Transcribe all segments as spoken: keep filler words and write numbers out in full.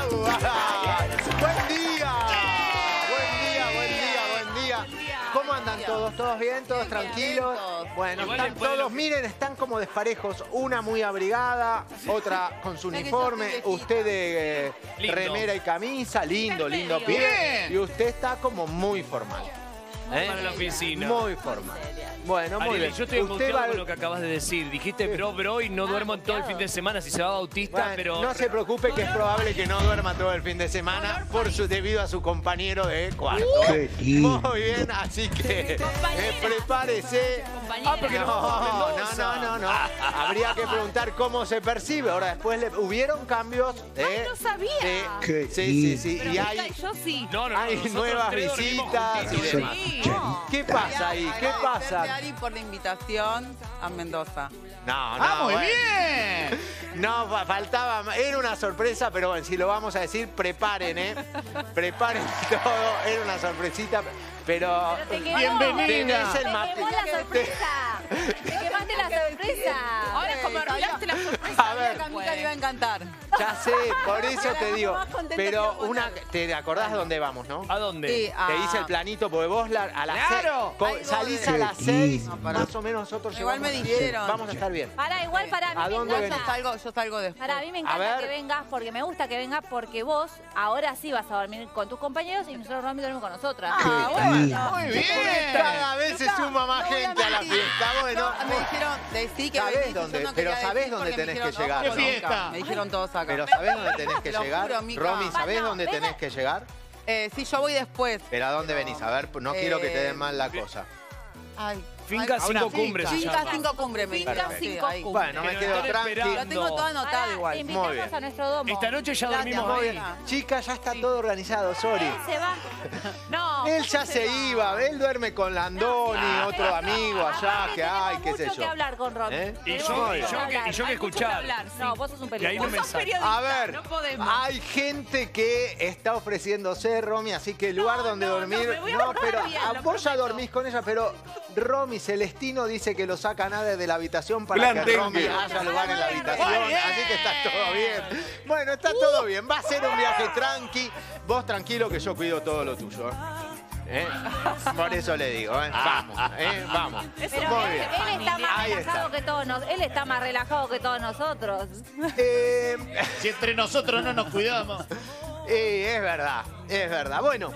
Buen día. Buen día, buen día, buen día. ¿Cómo andan todos? ¿Todos bien? ¿Todos tranquilos? Bueno, están todos, miren, están como desparejos. Una muy abrigada, otra con su uniforme. Usted de eh, remera y camisa, lindo, lindo pibe. Y usted está como muy formal. ¿Eh? Para la oficina. Muy formal. Bueno, muy Ariel, bien. yo estoy Usted angustiado va... con lo que acabas de decir. Dijiste bro, bro y no duermo en todo el fin de semana si se va Bautista, Bueno, pero... no se preocupe que es probable que no duerma todo el fin de semana por su, debido a su compañero de cuarto. Muy bien, así que eh, prepárese. Ah, porque No, nos vamos a no, Mendoza. no, no, no. Habría que preguntar cómo se percibe. Ahora después le, hubieron cambios. Ay, eh, no sabía. de- sí, sí, sí. Pero Y me hay, cae- yo sí. No, no, no, hay nosotros nuevas tres dormimos visitas y juntitos. demás. Sí. ¿Qué pasa ahí? ¿Qué pasa? Ari, por la invitación a Mendoza. No, no. ¡Ah, muy bueno. bien! No, fa- faltaba, era una sorpresa, pero bueno, si lo vamos a decir, preparen, ¿eh? Preparen todo, era una sorpresita, pero... Pero te quemó. Bienvenida. Tenés el Te mate- quemó la sorpresa. Te quemaste la sorpresa. Ahora es como arruinaste la sorpresa. A ver. Que a Mica le iba a encantar. Ya sé, por eso te digo, Más contenta pero que una, vos. ¿te acordás dónde vamos, no? ¿A dónde? Sí, a- Te hice el planito, porque vos la- a las ¡Claro! seis, co- Algo salís de- a las seis, No, pará. más o menos nosotros Igual llegamos me a las siete. dijeron. Vamos a estar bien. Para, igual para mí ¿A me dónde Yo encanta. salgo, yo salgo después. Para mí me A encanta ver. que vengas porque me gusta que vengas porque vos ahora sí vas a dormir con tus compañeros y nosotros Romy dormimos con nosotras. Ah, bueno. Muy bien. Cada vez se suma más No voy a gente a la mentir. fiesta, bueno. No, me dijeron, decí que ¿Sabés venís, yo dónde? no Pero quería ¿sabés decir dónde porque me tenés dijeron, que llegar, no, no? nunca. Fiesta. Me dijeron todos acá. Pero ¿sabés dónde tenés que Te lo llegar? juro, Mica. Romy, ¿sabés Ah, no, dónde venga. tenés que llegar? Eh, sí, yo voy después. ¿Pero a dónde venís? A ver, no quiero que te den Eh, mal la cosa. Ay, Finca ay, Cinco finca. Cumbres se Finca llama. Cinco Cumbres, me Finca dijeron. Cinco ahí. Cumbres. Bueno, me Pero quedo están tranqui. esperando. Lo tengo todo anotado Pará, igual. te Muy invitamos bien. a nuestro domo. Esta noche ya Gracias, dormimos muy ahí. bien. Chica, ya está todo organizado, sorry. Él se va. No. Él ¿cómo ya se va? iba, él duerme con Landoni, No, otro pero- amigo allá, Aparte, que hay, tenemos qué sé mucho yo. que hablar con Romy. ¿Eh? Y Tenemos yo- mucho y yo que- hablar. y yo que Hay mucho escuchar. hablar, sí. No, vos sos un Y ahí no periodista. me sale. A ver, no podemos. hay gente que está ofreciéndose, Romy, así que el lugar No, donde no, no, dormir... me voy a No, portar pero bien, ah, lo vos ya prometo. dormís con ella, pero Romy Celestino dice que lo saca nada de la habitación para Plan que tengue. Romy haya lugar en la habitación, Muy bien. así que está todo bien. Bueno, está todo bien, va a ser un viaje tranqui. Vos tranquilo que yo cuido todo lo tuyo, ¿eh? ¿Eh? Por eso le digo, ¿eh? Vamos, ¿eh? Vamos. Pero Muy él, bien. él está más Ahí relajado está. que todos nos, él está más relajado que todos nosotros. Eh, Si entre nosotros no nos cuidamos. eh, es verdad, es verdad. Bueno,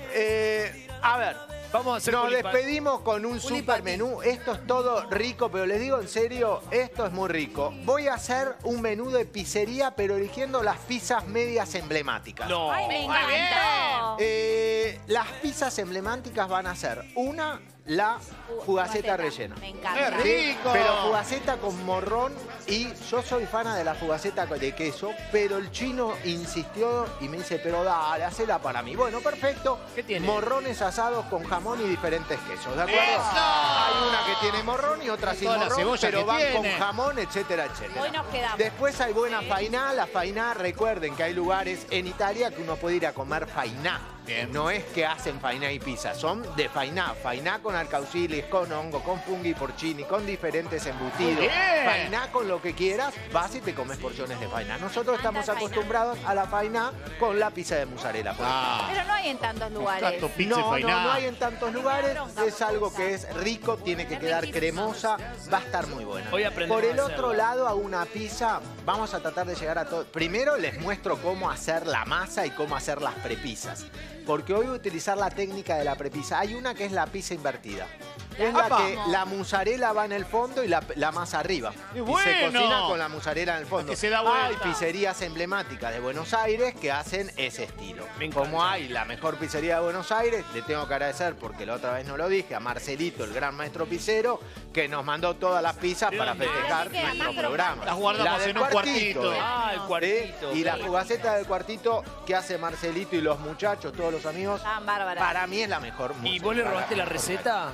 eh, a ver. Vamos a hacer Nos culipa- despedimos con un Culipati. super menú. Esto es todo rico, pero les digo en serio, esto es muy rico. Voy a hacer un menú de pizzería, pero eligiendo las pizzas medias emblemáticas. No. Ay, me Muy bien. encantó. Eh, las pizzas emblemáticas van a ser una, la fugaceta rellena. Me encanta. ¡Qué rico! Pero fugaceta con morrón y yo soy fana de la fugaceta de queso, pero el chino insistió y me dice, pero dale, hacela para mí. Bueno, perfecto. ¿Qué tiene? Morrones asados con jamón y diferentes quesos, ¿de acuerdo? ¡Eso! Hay una que tiene morrón y otra sin Toda la morrón, cebolla pero que van tiene. con jamón, etcétera, etcétera. Hoy nos quedamos. Después hay buena fainá. La fainá, recuerden que hay lugares en Italia que uno puede ir a comer fainá. Bien. No es que hacen fainá y pizza, son de fainá. Fainá con alcaucilis, con hongo, con funghi porcini, con diferentes embutidos. Muy bien. Fainá con lo que quieras, vas y te comes porciones de fainá. Nosotros Anda estamos fainá. acostumbrados a la fainá con la pizza de mozzarella. por Ah, Pero no hay en tantos lugares. Tato, pizza y no, no, fainá. no hay en tantos lugares. Es algo que es rico, tiene que Es quedar riquísimo. cremosa, va a estar muy buena. Voy a aprender Por a el hacerlo. otro lado, a una pizza, vamos a tratar de llegar a todo. Primero les muestro cómo hacer la masa y cómo hacer las prepizzas. Porque hoy voy a utilizar la técnica de la prepizza. Hay una que es la pizza invertida. Es la ¡Apa! que la mozzarella va en el fondo y la, la masa arriba. ¡Qué Y se bueno! cocina con la mozzarella en el fondo. Que se da Hay vuelta. pizzerías emblemáticas de Buenos Aires que hacen ese estilo. Me encanta. Como hay la mejor pizzería de Buenos Aires, le tengo que agradecer, porque la otra vez no lo dije, a Marcelito, el gran maestro pizzero, que nos mandó todas las pizzas ¿De para dónde? festejar Ah, ¿de qué? nuestro Macro. programa. Las guardamos La del en un cuartito. Ah, el ¿sí? cuartito. Y la fugaceta del cuartito que hace Marcelito y los muchachos, todos los amigos, Tan bárbara. para mí es la mejor. ¿Y música. vos le robaste la receta? Es la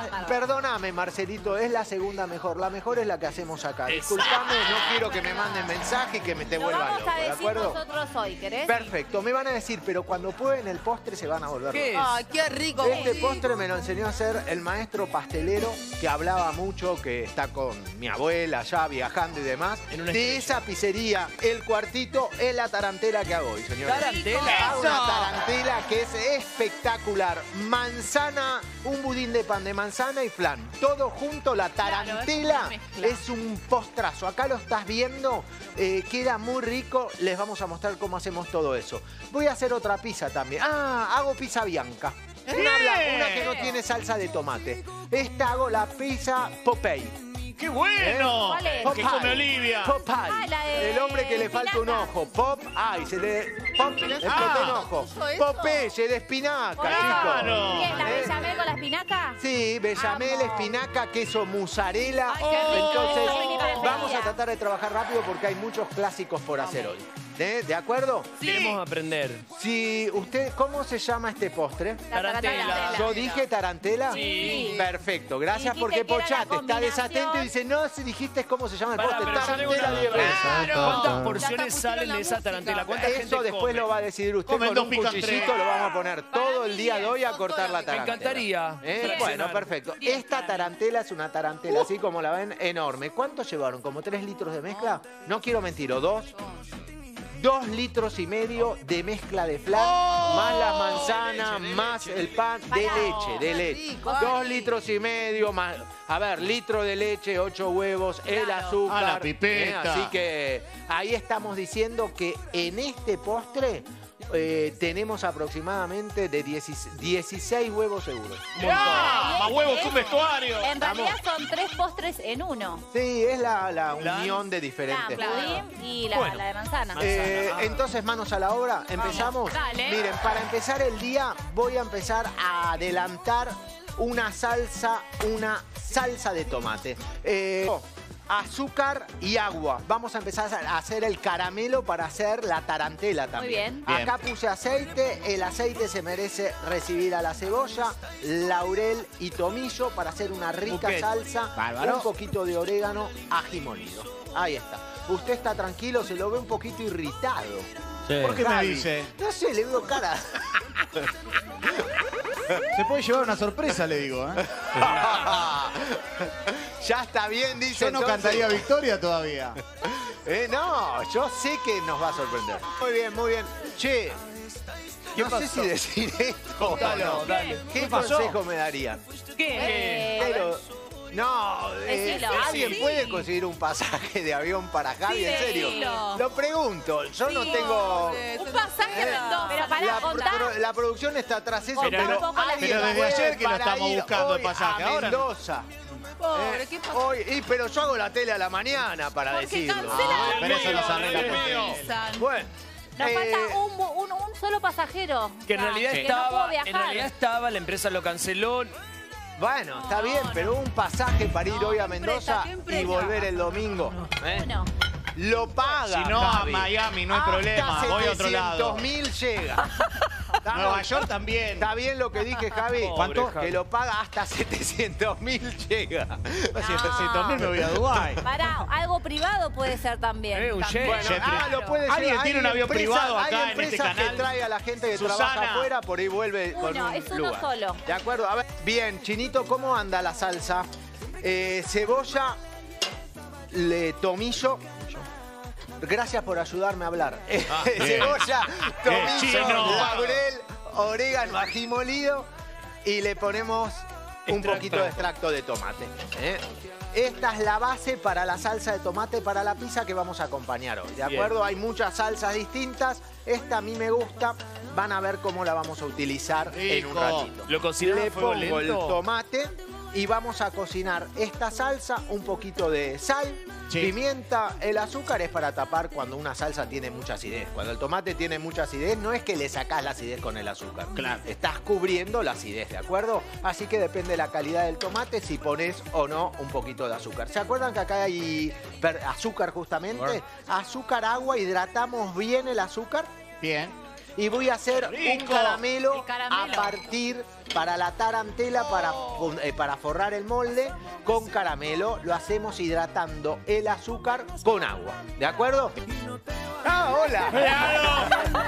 la, perdóname, Marcelito, es la segunda mejor. La mejor es la que hacemos acá. Disculpame, no quiero que me manden mensaje y que me te Lo vuelvan vamos loco, a ¿de decir acuerdo? nosotros hoy, ¿querés? Perfecto, me van a decir, pero cuando prueben el postre se van a volver ¿Qué locos. es? Ay, qué rico. Este Sí. postre me lo enseñó a hacer el maestro pastelero que hablaba mucho, que está con mi abuela allá viajando y demás. En una De estrella. esa pizzería, el cuartito es la tarantela que hago hoy, señores. ¿Tarantela? Hago una tarantela que es espectacular. Manzana, un budín de pan de manzana y flan. Todo junto, la tarantela es un postrazo. Acá lo estás viendo, eh, queda muy rico. Les vamos a mostrar cómo hacemos todo eso. Voy a hacer otra pizza también. Ah, hago pizza bianca. Una, blan- una que no tiene salsa de tomate. Esta hago la pizza Popeye. ¡Qué bueno! ¿Cuál es? ¿Qué Popeye. come Olivia? Popeye. Ah, la de El hombre que le falta un espinaca. ojo. Pop, ay, se le... Pop, le exploté un ojo. ¿puso eso? Popeye de espinaca, Claro. chicos. ¿Qué es la ¿Eh? bechamel con la espinaca? Sí, bechamel, Amo. espinaca, queso mozzarella. Ay, qué rico. Entonces, Esa es mi preferida. vamos a tratar de trabajar rápido porque hay muchos clásicos por hacer hoy. ¿Eh? ¿De acuerdo? Queremos aprender. Si usted, ¿cómo se llama este postre? La Tarantela. Yo dije tarantela. Sí. Perfecto, gracias Dijiste porque que era la Pochate está combinación. desatento y dice, no, si dijiste cómo se llama el Pará, postre, pero yo tengo tarantela una diez veces. Claro. ¿Cuántas Ya porciones está, salen pusieron de la esa música. tarantela? ¿Cuánta gente Eso después come? lo va a decidir usted Comen con dos un pican cuchillito, tres. lo vamos a poner todo el día de hoy a cortar la Me tarantela. encantaría. ¿Eh? Fraccionar. Bueno, perfecto. Esta tarantela es una tarantela, así como la ven, enorme. ¿Cuánto llevaron? ¿Como tres litros de mezcla? No quiero mentir, ¿o dos? Dos litros y medio de mezcla de flan, más la manzana, más el pan de leche, de leche. rico, Dos ay. litros y medio, más, a ver, litro de leche, ocho huevos, el azúcar. A la pipeta. ¿eh? Así que ahí estamos diciendo que en este postre eh, tenemos aproximadamente de dieciséis huevos seguros. ¡Ah! ¡Más huevos que un vestuario! En realidad son tres postres en uno. Sí, es la, la Flan. unión de La diferentes. budín y la, Bueno. la de manzana. Eh, Manzana. entonces, manos a la obra, empezamos. Dale. Miren, para empezar el día voy a empezar a adelantar una salsa, una salsa de tomate. Eh, azúcar y agua. Vamos a empezar a hacer el caramelo para hacer la tarantela también. bien. Acá puse aceite, el aceite se merece recibir a la cebolla, laurel y tomillo para hacer una rica Buquet. salsa, Bárbaro. un poquito de orégano, ají molido. Ahí está. Usted está tranquilo, se lo ve un poquito irritado. ¿Por qué me Javi, dice? No sé, le veo cara. Se puede llevar una sorpresa, le digo. ¿eh? Ya está bien, dice. Yo no entonces. cantaría victoria todavía. Eh, no, yo sé que nos va a sorprender. Muy bien, muy bien. Che, no sé si decir esto. Contalo, o no. dale. ¿Qué, ¿Qué pasó? consejo me darían? ¿Qué? Eh, Pero, no, eh, Decilo. ¿alguien Sí. puede conseguir un pasaje de avión para Javi? ¿En serio? decilo. Lo pregunto, yo no tengo... Un pasaje Eh, de Mendoza. Pero pará, La, contá. pro- la producción está tras eso, Contá pero, un poco la alguien Pero desde puede ayer que lo para estamos ir buscando el hoy pasaje, a ahora no. Mendoza. Pobre, Eh, ¿qué pasó? hoy, y, pero yo hago la tele a la mañana para Porque decirlo. cancela Ah, Pero eso nos mío, arregla Dios con mío. eso. Bueno. Nos eh, falta un, un- un solo pasajero. Que en O sea, realidad que no estaba, pudo en viajar. realidad estaba, la empresa lo canceló. Bueno, está bien, pero un pasaje para ir hoy a Mendoza ¿qué y empresa? volver el domingo. ¿eh? Uno. Lo paga. Si no, a Javi. Miami no hay Hasta problema, voy a otro lado. setecientos mil llega. Estamos- Nueva York también. Está bien lo que dije, Javi. Pobre ¿Cuánto? Javi. Que lo paga hasta setecientos mil llega. setecientos mil me voy a Dubái. Pará, algo privado puede ser también. Eh, un jet. Bueno, Jet ah, lo puede ¿Alguien llevar. tiene un Hay avión empresas- privado acá hay en este empresas canal? que trae a la gente que Susana. trabaja afuera, por ahí vuelve con Uno, un es uno lugar. solo. ¿De acuerdo? A ver, bien, Chinito, ¿cómo anda la salsa? Eh, cebolla, le, tomillo. Gracias por ayudarme a hablar. Eh, cebolla, tomillo, chino. laurel, orégano, ají molido y le ponemos un Extracto. poquito de extracto de tomate. ¿eh? Esta es la base para la salsa de tomate para la pizza que vamos a acompañar hoy. ¿De Bien. acuerdo? Hay muchas salsas distintas. Esta a mí me gusta. Van a ver cómo la vamos a utilizar en un Rico. ratito. ¿Lo cocinas Le a fuego pongo el lento? tomate y vamos a cocinar esta salsa, un poquito de sal, Sí. pimienta, el azúcar es para tapar cuando una salsa tiene mucha acidez. Cuando el tomate tiene mucha acidez, no es que le sacás la acidez con el azúcar. Claro. Estás cubriendo la acidez, ¿de acuerdo? Así que depende de la calidad del tomate si pones o no un poquito de azúcar. ¿Se acuerdan que acá hay per- azúcar justamente? Azúcar, agua, hidratamos bien el azúcar. Bien. Y voy a hacer un Rico. caramelo, El caramelo. a partir para la tarantela, para, fun- eh, para forrar el molde con caramelo. Lo hacemos hidratando el azúcar con agua. ¿De acuerdo? ¡Ah, hola!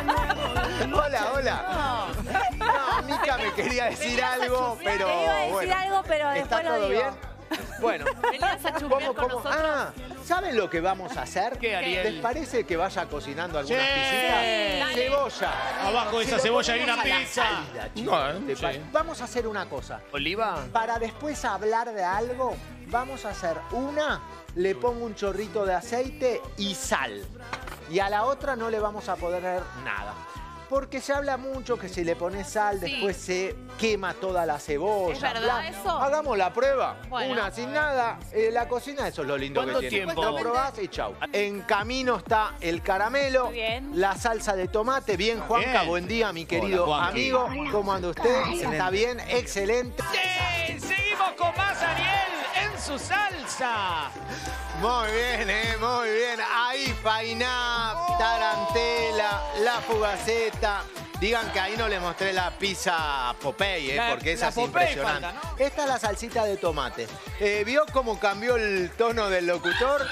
Hola, hola. No, Mica me quería decir algo, pero Te iba a decir bueno. algo, pero ¿Está después lo todo digo. bien? Bueno, Venías a chusmear ¿cómo, con cómo? nosotros. Ah, ¿saben lo que vamos a hacer? ¿Qué, Ariel? ¿Les parece que vaya cocinando algunas Sí. pisitas? Dale. Cebolla. Abajo de esa Se lo cebolla hay ponemos una a la pizza. salda, chicos. No, ¿Te sí. pa- Vamos a hacer una cosa. ¿Oliva? Para después hablar de algo, vamos a hacer una, le pongo un chorrito de aceite y sal. Y a la otra no le vamos a poner nada. Porque se habla mucho que si le pones sal, Sí. después se quema toda la cebolla. ¿Es verdad bla. eso? Hagamos la prueba. Bueno. Una sin nada. Eh, la cocina, eso es lo lindo que ¿Cuánto tiene. tiempo? Lo probás y chau. En camino está el caramelo, Muy bien. la salsa de tomate. Bien, Juanca, Bien. buen día, mi querido Hola, Juanqui. amigo. ¿Cómo anda usted? ¿Está bien? Excelente. Sí, seguimos con más Ariel en su salsa. Muy bien, eh, muy bien. Ahí Painá, Tarantela, la Fugaceta. Digan que ahí no le mostré la pizza Popeye, eh, La- porque esa la es Popeye impresionante. falta, ¿no? Esta es la salsita de tomate. Eh, ¿Vio cómo cambió el tono del locutor?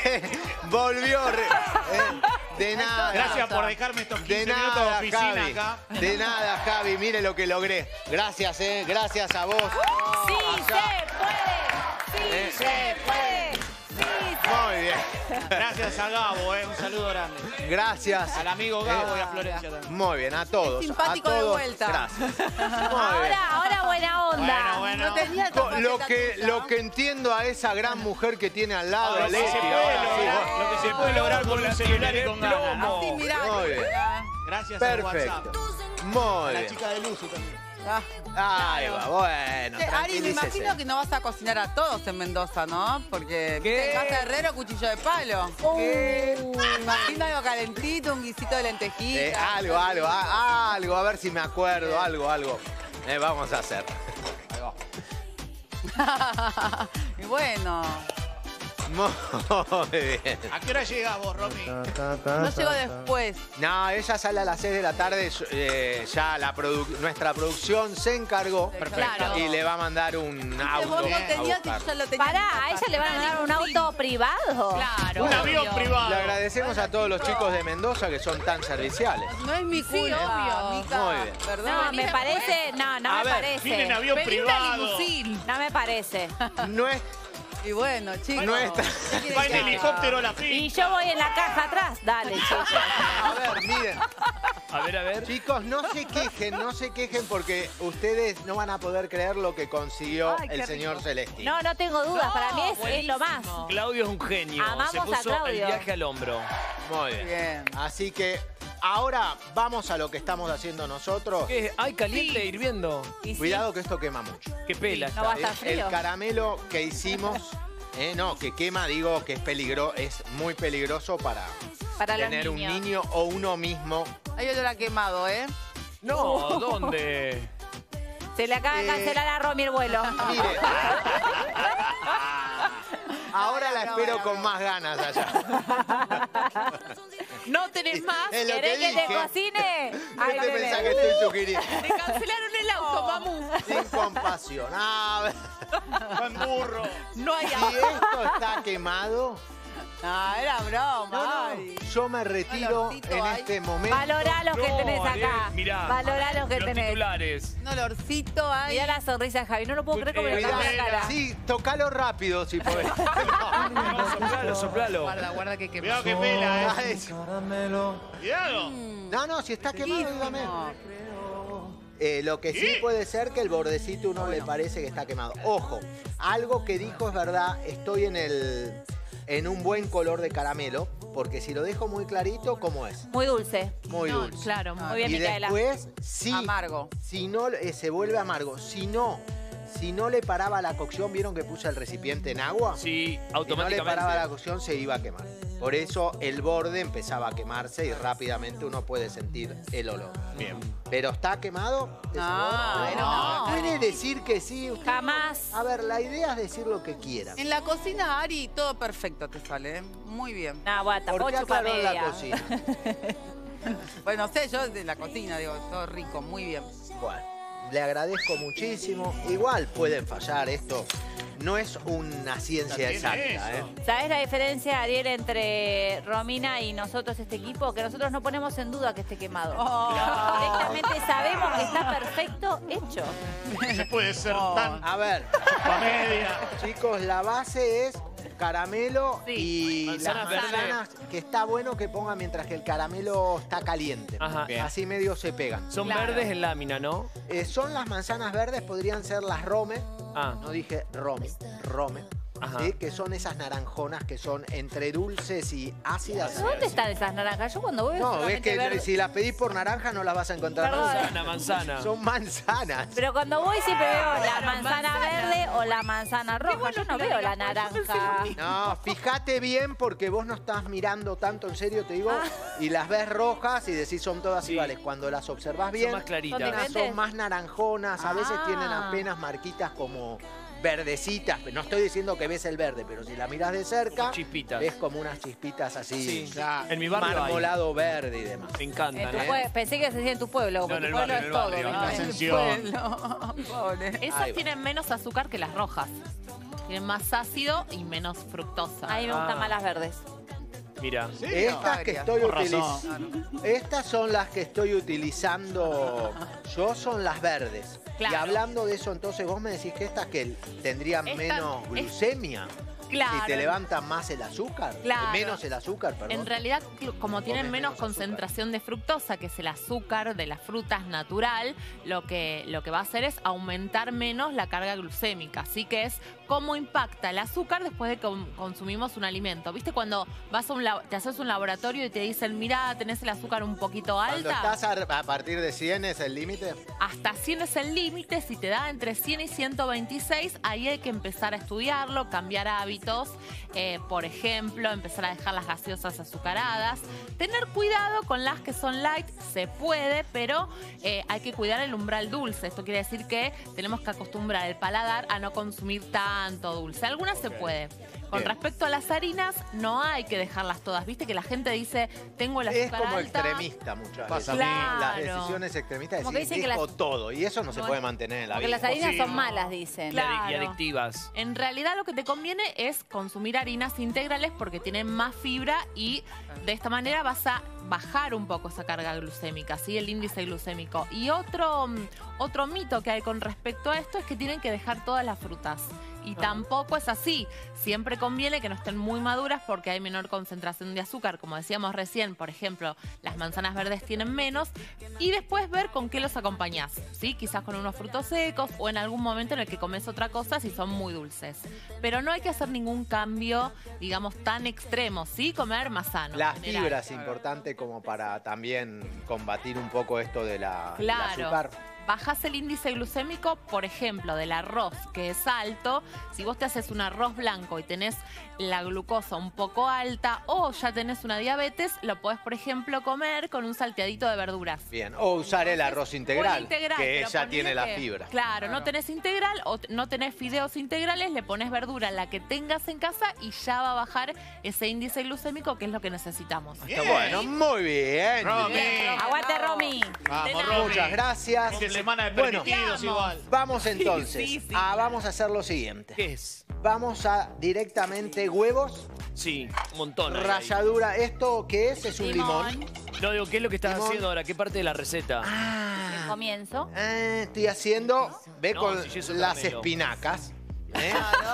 Volvió. re- eh, de nada. Gracias por dejarme estos De quince minutos de nada, oficina Javi. acá. De nada, Javi. Mire lo que logré. Gracias, eh. Gracias a vos. ¡Sí Allá. se puede! ¡Sí Eh. se puede! ¡Sí se Muy bien. Gracias a Gabo, eh. Un saludo grande. Gracias. Al amigo Gabo y a Florencia también. Muy bien, a todos. Es simpático a de todos. vuelta. Gracias. Muy bien. Ahora, ahora buena onda. Bueno, bueno. No tenía Co- esta Lo faceta que, tuya. lo que entiendo a esa gran mujer que tiene al lado, Lo a que se Leti, puede ahora sí, lograr, vos- lo que se puede lograr con un celular y con ganas. plomo. Así, mirá. Muy bien. Gracias al Perfecto. WhatsApp. Muy La bien. chica de Luzu también. Ah. Ahí va, bueno, Che, Ari, me tranquilícese. imagino que no vas a cocinar a todos en Mendoza, ¿no? Porque ¿Qué? en casa de herrero, cuchillo de palo. ¿Qué? Me imagino algo calentito, un guisito de Eh, lentejitas. algo, algo, a- algo, a ver si me acuerdo, algo, algo. Eh, vamos a hacer. Y bueno, Muy bien. ¿A qué hora llegas vos, Romy? no llego después. No, ella sale a las seis de la tarde, eh, ya la produ- nuestra producción se encargó Perfecto. y le va a mandar un auto Vos lo a tenías y yo buscar. ya lo tenía. Pará, en ¿a mi ella casa. le van a dar un auto privado? Claro. Un avión privado. Le agradecemos a todos los chicos de Mendoza que son tan serviciales. No es mi culpa, obvio. Mica. Muy bien. Perdón. No, me parece, no, no A me ver, parece. Viene en avión privado. No me parece. No es, Y bueno, chicos. no está. ¿qué quieren Va en que haga? helicóptero a la Y finca. yo voy en la caja atrás. Dale, chicos. A ver, miren, A ver, a ver. chicos, no se quejen, no se quejen porque ustedes no van a poder creer lo que consiguió Ay, qué el señor rico. Celestino. No, no tengo dudas. No, Para mí es, es lo más. buenísimo. Claudio es un genio. Amamos Se a puso el Claudio. viaje al hombro. Muy bien. Bien. Así que ahora vamos a lo que estamos haciendo nosotros. ¿Qué? ¿Ay, caliente, hirviendo? Y sí, Cuidado que esto quema mucho. Qué pela no va a está. estar El frío. caramelo que hicimos, eh, no, que quema, digo que es peligro, es muy peligroso para, Para los tener un niños. niño o uno mismo. Hay olor a quemado, ¿eh? No, ¿dónde? Se le acaba de Eh, cancelar a Romy el vuelo. Mire. Ahora la No, espero no, con no. más ganas allá. ¿No tenés más? Es lo que ¿Querés que te dije. cocine? ¿Qué Ahí te tenés. pensás que estoy sugiriendo? Te cancelaron el auto, mamú. Sin compasión. Ah, Buen burro. No hay si esto está quemado, No, era broma. no, no, Ay. yo me retiro olorcito en ahí. este momento. Valorá lo que No, tenés Ariel, acá. mirá. Valorá lo que Los tenés. titulares. Un olorcito ahí. Mirá la sonrisa de Javi. No lo puedo creer como le Cuidado. cambia la cara. Sí, tocalo rápido si podés. No, soplalo, soplalo. Guarda, guarda que quemó. Cuidado que pela, eh. Ah, eso. Cuidado. No, no, si está quemado, dígame. No. Eh, lo que sí ¿Sí? puede ser que el bordecito uno le parece que está quemado. Ojo, algo que dijo es verdad, estoy en el en un buen color de caramelo, porque si lo dejo muy clarito, ¿cómo es? Muy dulce. Muy No, dulce. Claro, muy bien, Y Micaela. después, sí, Amargo. si no, eh, se vuelve amargo. Si no, si no le paraba la cocción, ¿vieron que puse el recipiente en agua? Sí, Si no le automáticamente. paraba la cocción, se iba a quemar. Por eso el borde empezaba a quemarse y rápidamente uno puede sentir el olor. Bien. ¿Pero está quemado? ese No, borde? no. Puede decir que sí. usted- Jamás. A ver, la idea es decir lo que quieran. En la cocina, Ari, todo perfecto te sale, ¿eh? Muy bien. No, bueno, ¿Por tampoco qué chupa aclaró en la media. cocina? Bueno, no sé, yo de la cocina, digo, todo rico, muy bien. Bueno, le agradezco muchísimo. Igual pueden fallar esto. No es una ciencia exacta, ¿eh? ¿Sabés la diferencia, Ariel, entre Romina y nosotros, este equipo? Que nosotros no ponemos en duda que esté quemado. Oh. Directamente sabemos que está perfecto hecho. Se puede ser Oh. tan A ver, chupa media. chicos, la base es caramelo Sí. y Manzana las verde. manzanas, que está bueno que pongan mientras que el caramelo está caliente. Ajá. Bien. Así medio se pegan. Son Claro. verdes en lámina, ¿no? Eh, son las manzanas verdes, podrían ser las rome. Ah, No dije rome, rome. Ajá. ¿Sí? Que son esas naranjonas que son entre dulces y ácidas. ¿Dónde están esas naranjas? Yo cuando voy No, es solamente que verde. si las pedís por naranja no las vas a encontrar. Perdón. manzana, manzana. Son manzanas. Pero cuando voy siempre veo la Claro, manzana manzana. verde o la manzana roja. Yo no veo la naranja. No, fíjate bien porque vos no estás mirando tanto, en serio te digo, Ah. y las ves rojas y decís son todas Sí. iguales. Cuando las observás Son bien, más claritas. Son unas diferentes. son más naranjonas, a veces Ah. tienen apenas marquitas como verdecitas. No estoy diciendo que ves el verde, pero si la mirás de cerca, Como chispitas. ves como unas chispitas así, Sí. Claro. En mi barrio hay. marmolado verde y demás. Me En encantan, tu ¿eh? pue- Pensé que se decía en tu pueblo, No, porque en tu el pueblo barrio, es en el todo. barrio. ¿viste? Ascensión. Bueno, pobre. Ahí Esas va. tienen menos azúcar que las rojas. Tienen más ácido y menos fructosa. A mí me gustan Ah. más las verdes. Mira. ¿Sí? Estas que estoy Con razón. utilizando. Estas son las que estoy utilizando yo, son las verdes. Claro. Y hablando de eso, entonces vos me decís que estas que tendrían Estas- menos es- glucemia. Claro. Si te levantan más el azúcar. Claro. Menos el azúcar, perdón. En realidad, cl- como tienen Comes menos menos azúcar. concentración de fructosa, que es el azúcar de las frutas natural, lo que, lo que va a hacer es aumentar menos la carga glucémica. Así que es cómo impacta el azúcar después de que com- consumimos un alimento. ¿Viste cuando vas a un lab- te haces un laboratorio y te dicen, mira, tenés el azúcar un poquito Cuando alta? estás a, a partir de cien es el límite. Hasta cien es el límite, si te da entre cien y ciento veintiséis, ahí hay que empezar a estudiarlo, cambiar hábitos, eh, por ejemplo, empezar a dejar las gaseosas azucaradas, tener cuidado con las que son light, se puede, pero eh, hay que cuidar el umbral dulce, esto quiere decir que tenemos que acostumbrar el paladar a no consumir tanto dulce, algunas se puede. Con Bien. respecto a las harinas, no hay que dejarlas todas, viste que la gente dice, tengo el Es azúcar como alta. extremista muchas Pasa veces. a mí. Las Claro. decisiones extremistas Como de que decir, dicen que dejo las- todo. Y eso no se No, puede mantener en la Porque vida. las harinas Sí, son no. malas, dicen. Y adi- Y Claro. adictivas. En realidad lo que te conviene es consumir harinas integrales porque tienen más fibra y de esta manera vas a bajar un poco esa carga glucémica, ¿sí? El índice glucémico. Y otro, mm, otro mito que hay con respecto a esto es que tienen que dejar todas las frutas. Y tampoco es así. Siempre conviene que no estén muy maduras porque hay menor concentración de azúcar. Como decíamos recién, por ejemplo, las manzanas verdes tienen menos. Y después ver con qué los acompañás, ¿sí? Quizás con unos frutos secos o en algún momento en el que comes otra cosa si son muy dulces. Pero no hay que hacer ningún cambio, digamos, tan extremo, ¿sí? Comer más sano. La en general. fibra es importante como para también combatir un poco esto de la, del Claro. azúcar. Bajás el índice glucémico, por ejemplo, del arroz, que es alto. Si vos te haces un arroz blanco y tenés la glucosa un poco alta o ya tenés una diabetes, lo podés, por ejemplo, comer con un salteadito de verduras. Bien. O usar el arroz integral, O el integral, que pero ya ponele tiene la que, fibra. Claro, no tenés integral o t- no tenés fideos integrales, le pones verdura, la que tengas en casa y ya va a bajar ese índice glucémico, que es lo que necesitamos. Bien. Bueno, muy bien. Romy. Aguante, Romy. Vamos, De Romy. Muchas gracias. Fin de semana de Bueno, permitidos igual. vamos entonces. sí, sí. a- vamos a hacer lo siguiente. ¿Qué es? Vamos a directamente huevos, Sí, un montón. hay ahí. ralladura. ¿Esto qué es? Es un limón. No, digo, ¿qué es lo que estás Limón. haciendo ahora? ¿Qué parte de la receta? Ah, Comienzo. eh, estoy haciendo, ve No, con si yo soy las caramelo. espinacas. ¿eh?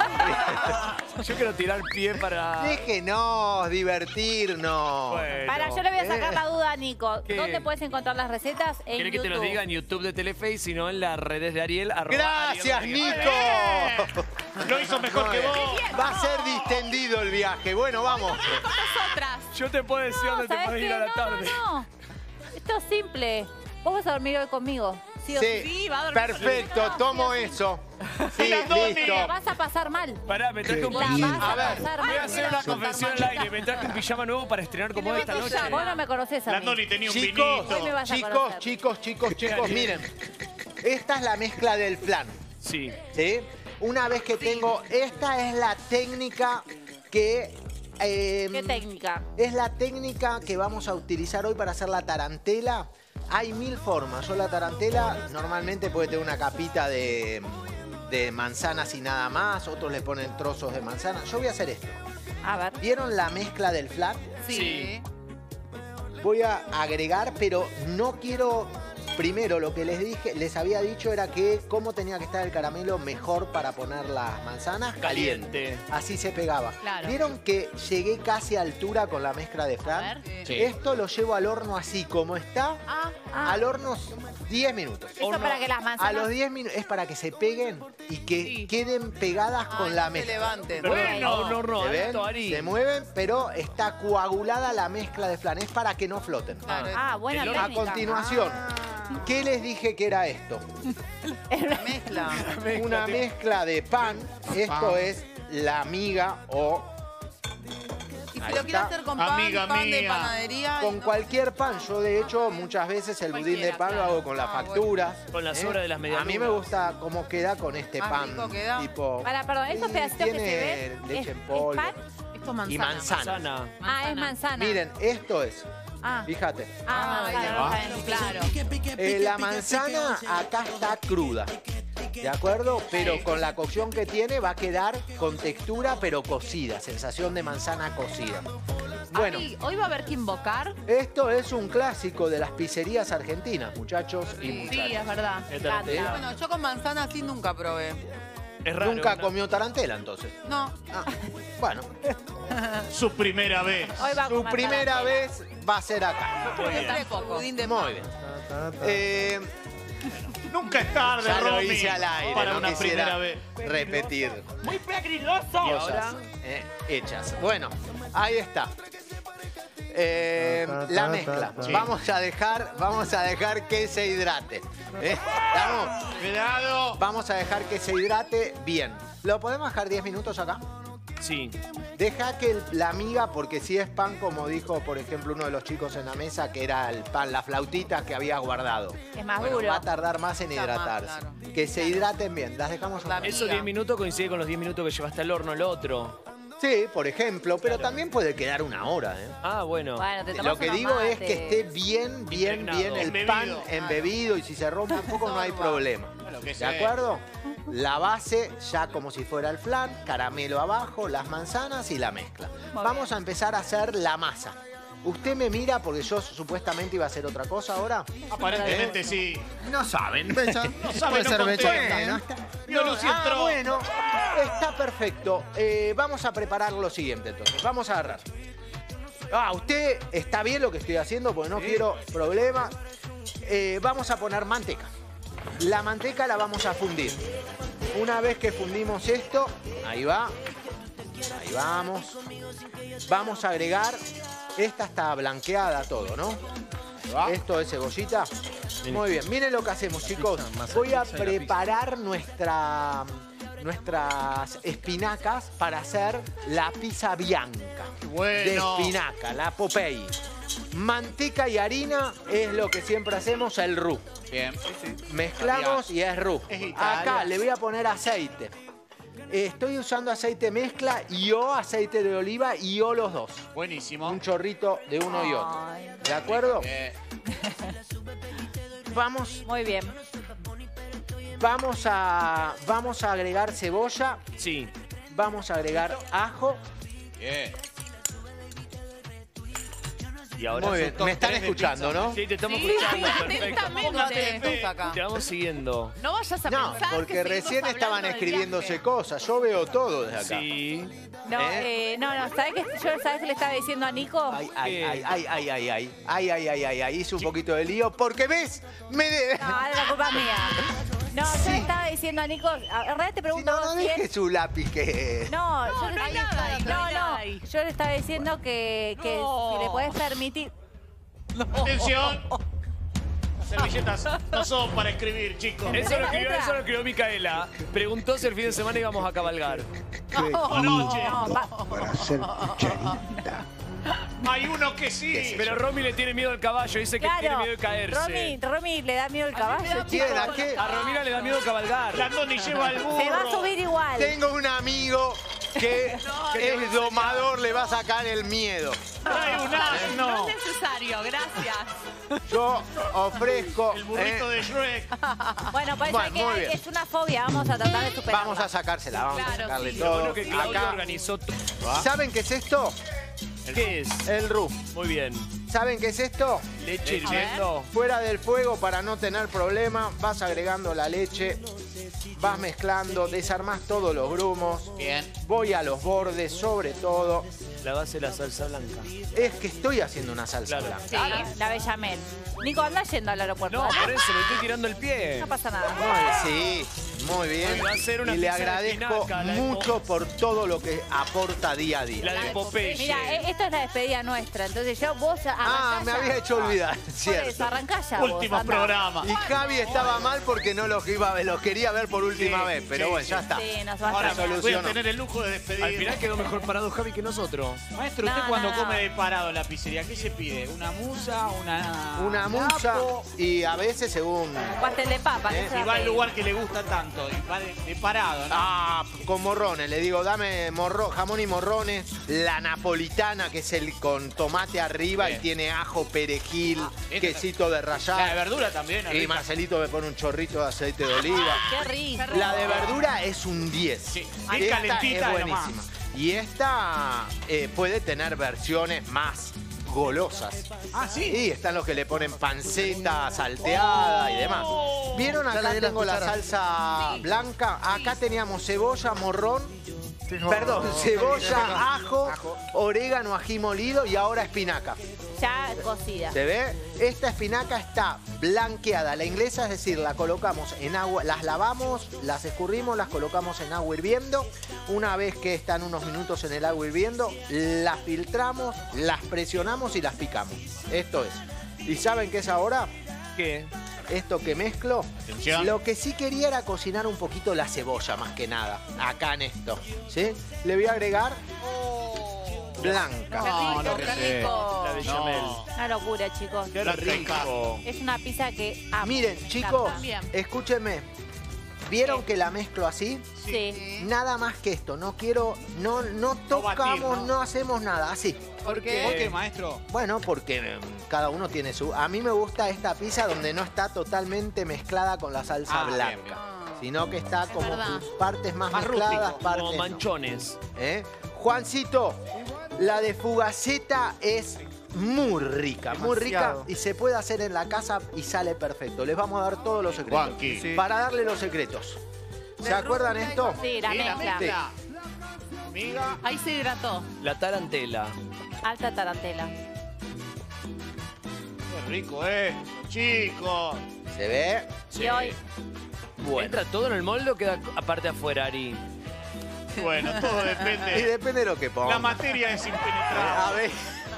Yo quiero tirar pie para... Déjenos divertirnos. Bueno. Para, yo le voy a sacar Eh. la duda a Nico. ¿Qué? ¿Dónde puedes encontrar las recetas? En ¿Querés que te lo YouTube. diga en YouTube de Telefe, sino en las redes de Ariel? arroba Gracias, Ariel Rodríguez. Nico. Lo hizo mejor que vos. Va a ser distendido el viaje. Bueno, vamos. Nosotras. Yo te puedo decir No, dónde te ¿sabes puedes ir qué? a la No, tarde. no, no. Esto es simple. Vos vas a dormir hoy conmigo. Sí o sí. Sí, va a dormir Perfecto, No, tomo sí, sí. eso. Sí, la Tony. listo. La vas a pasar mal. Pará, me traje un Qué La bien. pijama. vas a, A ver, pasar Voy mal. a hacer una confesión al aire. Me traje un pijama nuevo para estrenar como esta noche. Vos no me conocés a La mí. Tony tenía un Chicos, vinito. Hoy me vas a chicos, conocer. chicos, chicos, chicos, miren. Esta es la mezcla del flan, Sí. ¿sí? Una vez que tengo, esta es la técnica que eh, ¿Qué técnica? es la técnica que vamos a utilizar hoy para hacer la tarantela. Hay mil formas. Yo la tarantela normalmente puede tener una capita de, de manzanas y nada más. Otros le ponen trozos de manzana. Yo voy a hacer esto. A ver. ¿Vieron la mezcla del flan? Sí. Voy a agregar, pero no quiero... Primero, lo que les dije, les había dicho era que cómo tenía que estar el caramelo mejor para poner las manzanas. Caliente. Así se pegaba. Claro. ¿Vieron que llegué casi a altura con la mezcla de A flan? ver. Sí. Esto lo llevo al horno así como está, Ah, Ah, al horno diez minutos. eso horno- para que las A manzanas... los diez minutos es para que se peguen y que Sí. queden pegadas con Ay, la no se mezcla. levanten. Perdón, Bueno. a un horno ¿Se ven? alto, Ari. Se mueven, pero está coagulada la mezcla de flan. Es para que no floten. Claro. Ah, buena El A técnica. continuación, ¿qué les dije que era esto? La mezcla. Una mezcla de pan. Esto es la miga o Y si Ahí lo quiero está. hacer con pan, Amiga pan de mía. panadería. con no. cualquier pan. Yo, de hecho, muchas veces el budín de Cualquiera, pan lo claro. hago con las Ah, bueno. facturas. Con la ¿eh? sobra de las A mí medialunas. me gusta cómo queda con este Más pan. rico queda. Tipo, Para, perdón, estos y pedacitos que se tiene ven, leche ¿es- en es polvo. pan? Esto manzana. Y manzana. Manzana. Ah, es manzana. Miren, esto es. Ah, Fíjate. ah, Ah, manzana, ya no va. saben, claro. Eh, la manzana acá está cruda. ¿De acuerdo? Pero con la cocción que tiene va a quedar con textura pero cocida. Sensación de manzana cocida. Bueno, Ari, hoy va a haber que invocar. esto es un clásico de las pizzerías argentinas, muchachos y Sí, muchachas. es verdad. Me encanta. Bueno, yo con manzana así nunca probé. Es raro. Nunca ¿no? comió tarantela entonces. No. Ah, bueno, Su primera vez. Hoy va a su comer primera tarantela. vez va a ser acá. Muy bien. Tampoco. Budín de Muy pan. bien. Eh, Nunca es tarde, ya lo Romy, hice al aire, para no una quisiera primera vez. repetir Muy peligroso. cosas eh, hechas. Bueno, ahí está. Eh, la mezcla. Sí. Vamos a dejar, vamos a dejar que se hidrate. ¿eh? Vamos, Cuidado. vamos a dejar que se hidrate bien. ¿Lo podemos dejar diez minutos acá? Sí. Deja que el- la miga, porque si es pan, como dijo, por ejemplo, uno de los chicos en la mesa, que era el pan, la flautita que había guardado. Es más Bueno, duro. va a tardar más en Está más, hidratarse. claro. Que se hidraten bien. Las dejamos un La rato. Esos Amiga. diez minutos coincide con los diez minutos que llevaste al horno el otro. Sí, por ejemplo, pero también puede quedar una hora. ¿eh? Ah, bueno. Bueno, te Lo tomás que unos digo es mates. que esté bien, bien, Impregnado. bien el Embebido. pan embebido y si se rompe un poco no hay Sorba. problema. Bueno, que ¿De sea. acuerdo? La base ya como si fuera el flan, caramelo abajo, las manzanas y la mezcla. Muy Vamos bien. a empezar a hacer la masa. Usted me mira porque yo supuestamente iba a hacer otra cosa ahora. Aparentemente sí. No saben. No saben, Puede no ser contestan. Bueno, está- Vio no, Lucy ah, entró. bueno, está perfecto. Eh, vamos a preparar lo siguiente entonces. Vamos a agarrar. Ah, usted está bien lo que estoy haciendo porque no quiero problemas. Eh, vamos a poner manteca. La manteca la vamos a fundir. Una vez que fundimos esto, ahí va. Ahí vamos. Vamos a agregar. Esta está blanqueada todo, ¿no? Esto es cebollita. Muy bien. Miren lo que hacemos, chicos. Voy a preparar nuestra, nuestras espinacas para hacer la pizza bianca. De Bueno. espinaca, la Popeye. Manteca y harina es lo que siempre hacemos, el roux. Bien. Mezclamos y es roux. Es Italia. Acá le voy a poner aceite. Estoy usando aceite mezcla y o aceite de oliva y o los dos. Buenísimo. Un chorrito de uno y otro. Ay, ¿De acuerdo? Eh, Vamos, muy bien. vamos a, vamos a agregar cebolla, Sí. vamos a agregar ajo. bien. Y ahora Muy sí. bien, me están tres de escuchando, pizza. ¿no? Sí, te estamos Sí, escuchando. Perfecto. atentamente. Tenés acá. Te vamos siguiendo. No vayas a No, pensar que porque seguimos recién hablando estaban del escribiéndose viaje. cosas. Yo veo todo desde acá. Sí. No, ¿Eh? eh, no, no, ¿sabes qué? Yo, ¿sabes qué le estaba diciendo a Nico? Ay, ay, ¿Qué? ay, ay, ay, ay, ay, ay, ay, ay, ay, ay, hice un poquito de lío porque ves, me de... No, ahora la culpa es mía. No, yo le estaba diciendo a Nico, en realidad te Si pregunto no, no si él- deje su lápiz que... No, yo No, le no hay estaba- nada ahí, no no, hay nada no, ahí. yo le estaba diciendo que, que No. si le podés permitir. Atención. Las servilletas no son para escribir, chicos. Eso lo, escribió, Entra. eso lo escribió Micaela. Preguntó si el fin de semana íbamos a cabalgar. Anoche. No, va- Para hacer cucharita. Hay uno que sí. Pero Romy le tiene miedo al caballo. Dice que tiene claro, miedo de caerse. Romy, Romy le da miedo el caballo, ¿Quién? chicos. ¿A qué? A Romina le da miedo cabalgar. Landoni lleva al burro. Se va a subir igual. Tengo un amigo que No, el no, domador le va a sacar el miedo. Trae un No asno. es necesario, gracias. Yo ofrezco... El burrito eh, de Shrek. Bueno, pues Bueno, hay muy que, bien. es una fobia, vamos a tratar de superarla. Vamos a sacársela, vamos a Claro, sacarle sí. Lo todo. bueno que Claudio Acá. organizó todo. ¿Saben qué es esto? ¿Qué es? El R U. Muy bien. ¿Saben qué es esto? Leche hirviendo. Fuera del fuego para no tener problema, vas agregando la leche, vas mezclando, desarmás todos los grumos. Bien. Voy a los bordes, sobre todo. La base de la salsa blanca. Es que estoy haciendo una salsa Claro. blanca. Sí, la bechamel. Nico, anda yendo al aeropuerto. No, ¿verdad? por eso me estoy tirando el pie. No pasa nada. Muy- sí, muy bien. Va a ser una Y le pizza de agradezco espinaca, la de mucho po- por todo lo que aporta día a día. La de Popeye. Mira, eh, esto es la despedida nuestra, entonces yo, vos arrancás Ah, me ya. había hecho olvidar, Por eso, cierto. arrancá ya vos, Último anda. programa. Y Javi estaba mal porque no los, iba a ver, los quería ver por última Sí, vez, pero sí, bueno, sí. ya está. Sí, nos va a Ahora extrañar. voy a solucionó. tener el lujo de despedir. Al final quedó mejor parado Javi que nosotros. Maestro, usted No, cuando no, no. come de parado en la pizzería, ¿qué se pide? ¿Una musa? ¿Una Una musa napo? y a veces según... Pastel de papa. Eh, que se Y la va al pedí. lugar que le gusta tanto, y va de, de parado, ¿no? Ah, con morrones, le digo, dame morro, jamón y morrones, la napolitana que es el con tomate arriba Bien. y tiene ajo, perejil, esta- quesito de La de rallar. verdura también. Y rica. Marcelito me pone un chorrito de aceite de oliva. Qué rico. La de verdura es un diez. Sí, Esta bien calentita, es nomás. buenísima. Y esta eh, puede tener versiones más golosas. Ah, sí. Y están los que le ponen panceta salteada y demás. ¿Vieron? Ya Acá le di la tengo la cuchara. salsa Sí. blanca. Acá teníamos cebolla, morrón. Fijo. Perdón, No, cebolla, ajo, Ajo. orégano, ají molido y ahora espinaca. Ya cocida. ¿Se ve? Esta espinaca está blanqueada. La inglesa, es decir, la colocamos en agua, las lavamos, las escurrimos, las colocamos en agua hirviendo. Una vez que están unos minutos en el agua hirviendo, las filtramos, las presionamos y las picamos. Esto es. ¿Y saben qué es ahora? ¿Qué? Esto que mezclo. Atención. Lo que sí quería era cocinar un poquito la cebolla más que nada. Acá en esto. ¿Sí? Le voy a agregar blanca. Qué rico, no, qué que sí. rico. La bechamel. No. Una locura, chicos. Qué rico. Es una pizza que amo. Miren, Me chicos, encanta. Bien. escúchenme. ¿Vieron que la mezclo así? Sí. Nada más que esto. No quiero, no, no tocamos, batir, no. ¿no? hacemos nada. Así. ¿Por qué? ¿Por qué, maestro? Bueno, porque mm, cada uno tiene su... A mí me gusta esta pizza donde no está totalmente mezclada con la salsa Ah, bien, blanca. bien. Sino que está como verdad. sus partes más, Más mezcladas, rústico, partes Como no. manchones. ¿Eh? Juancito, la de fugaceta es muy rica, muy rica Demasiado. y se puede hacer en la casa y sale perfecto. Les vamos a dar todos los secretos. Juanqui. Sí. Para darle los secretos. ¿Se acuerdan esto? Sí, la Sí, la mezcla. mezcla. Amiga. Ahí se hidrató. La tarantela. Alta tarantela. Qué rico, eh. Chicos. ¿Se ve? Y hoy, Bueno. ¿Entra todo en el molde o queda aparte afuera, Ari? Bueno, todo Y depende. depende de lo que ponga. La materia es impenetrable. A veces.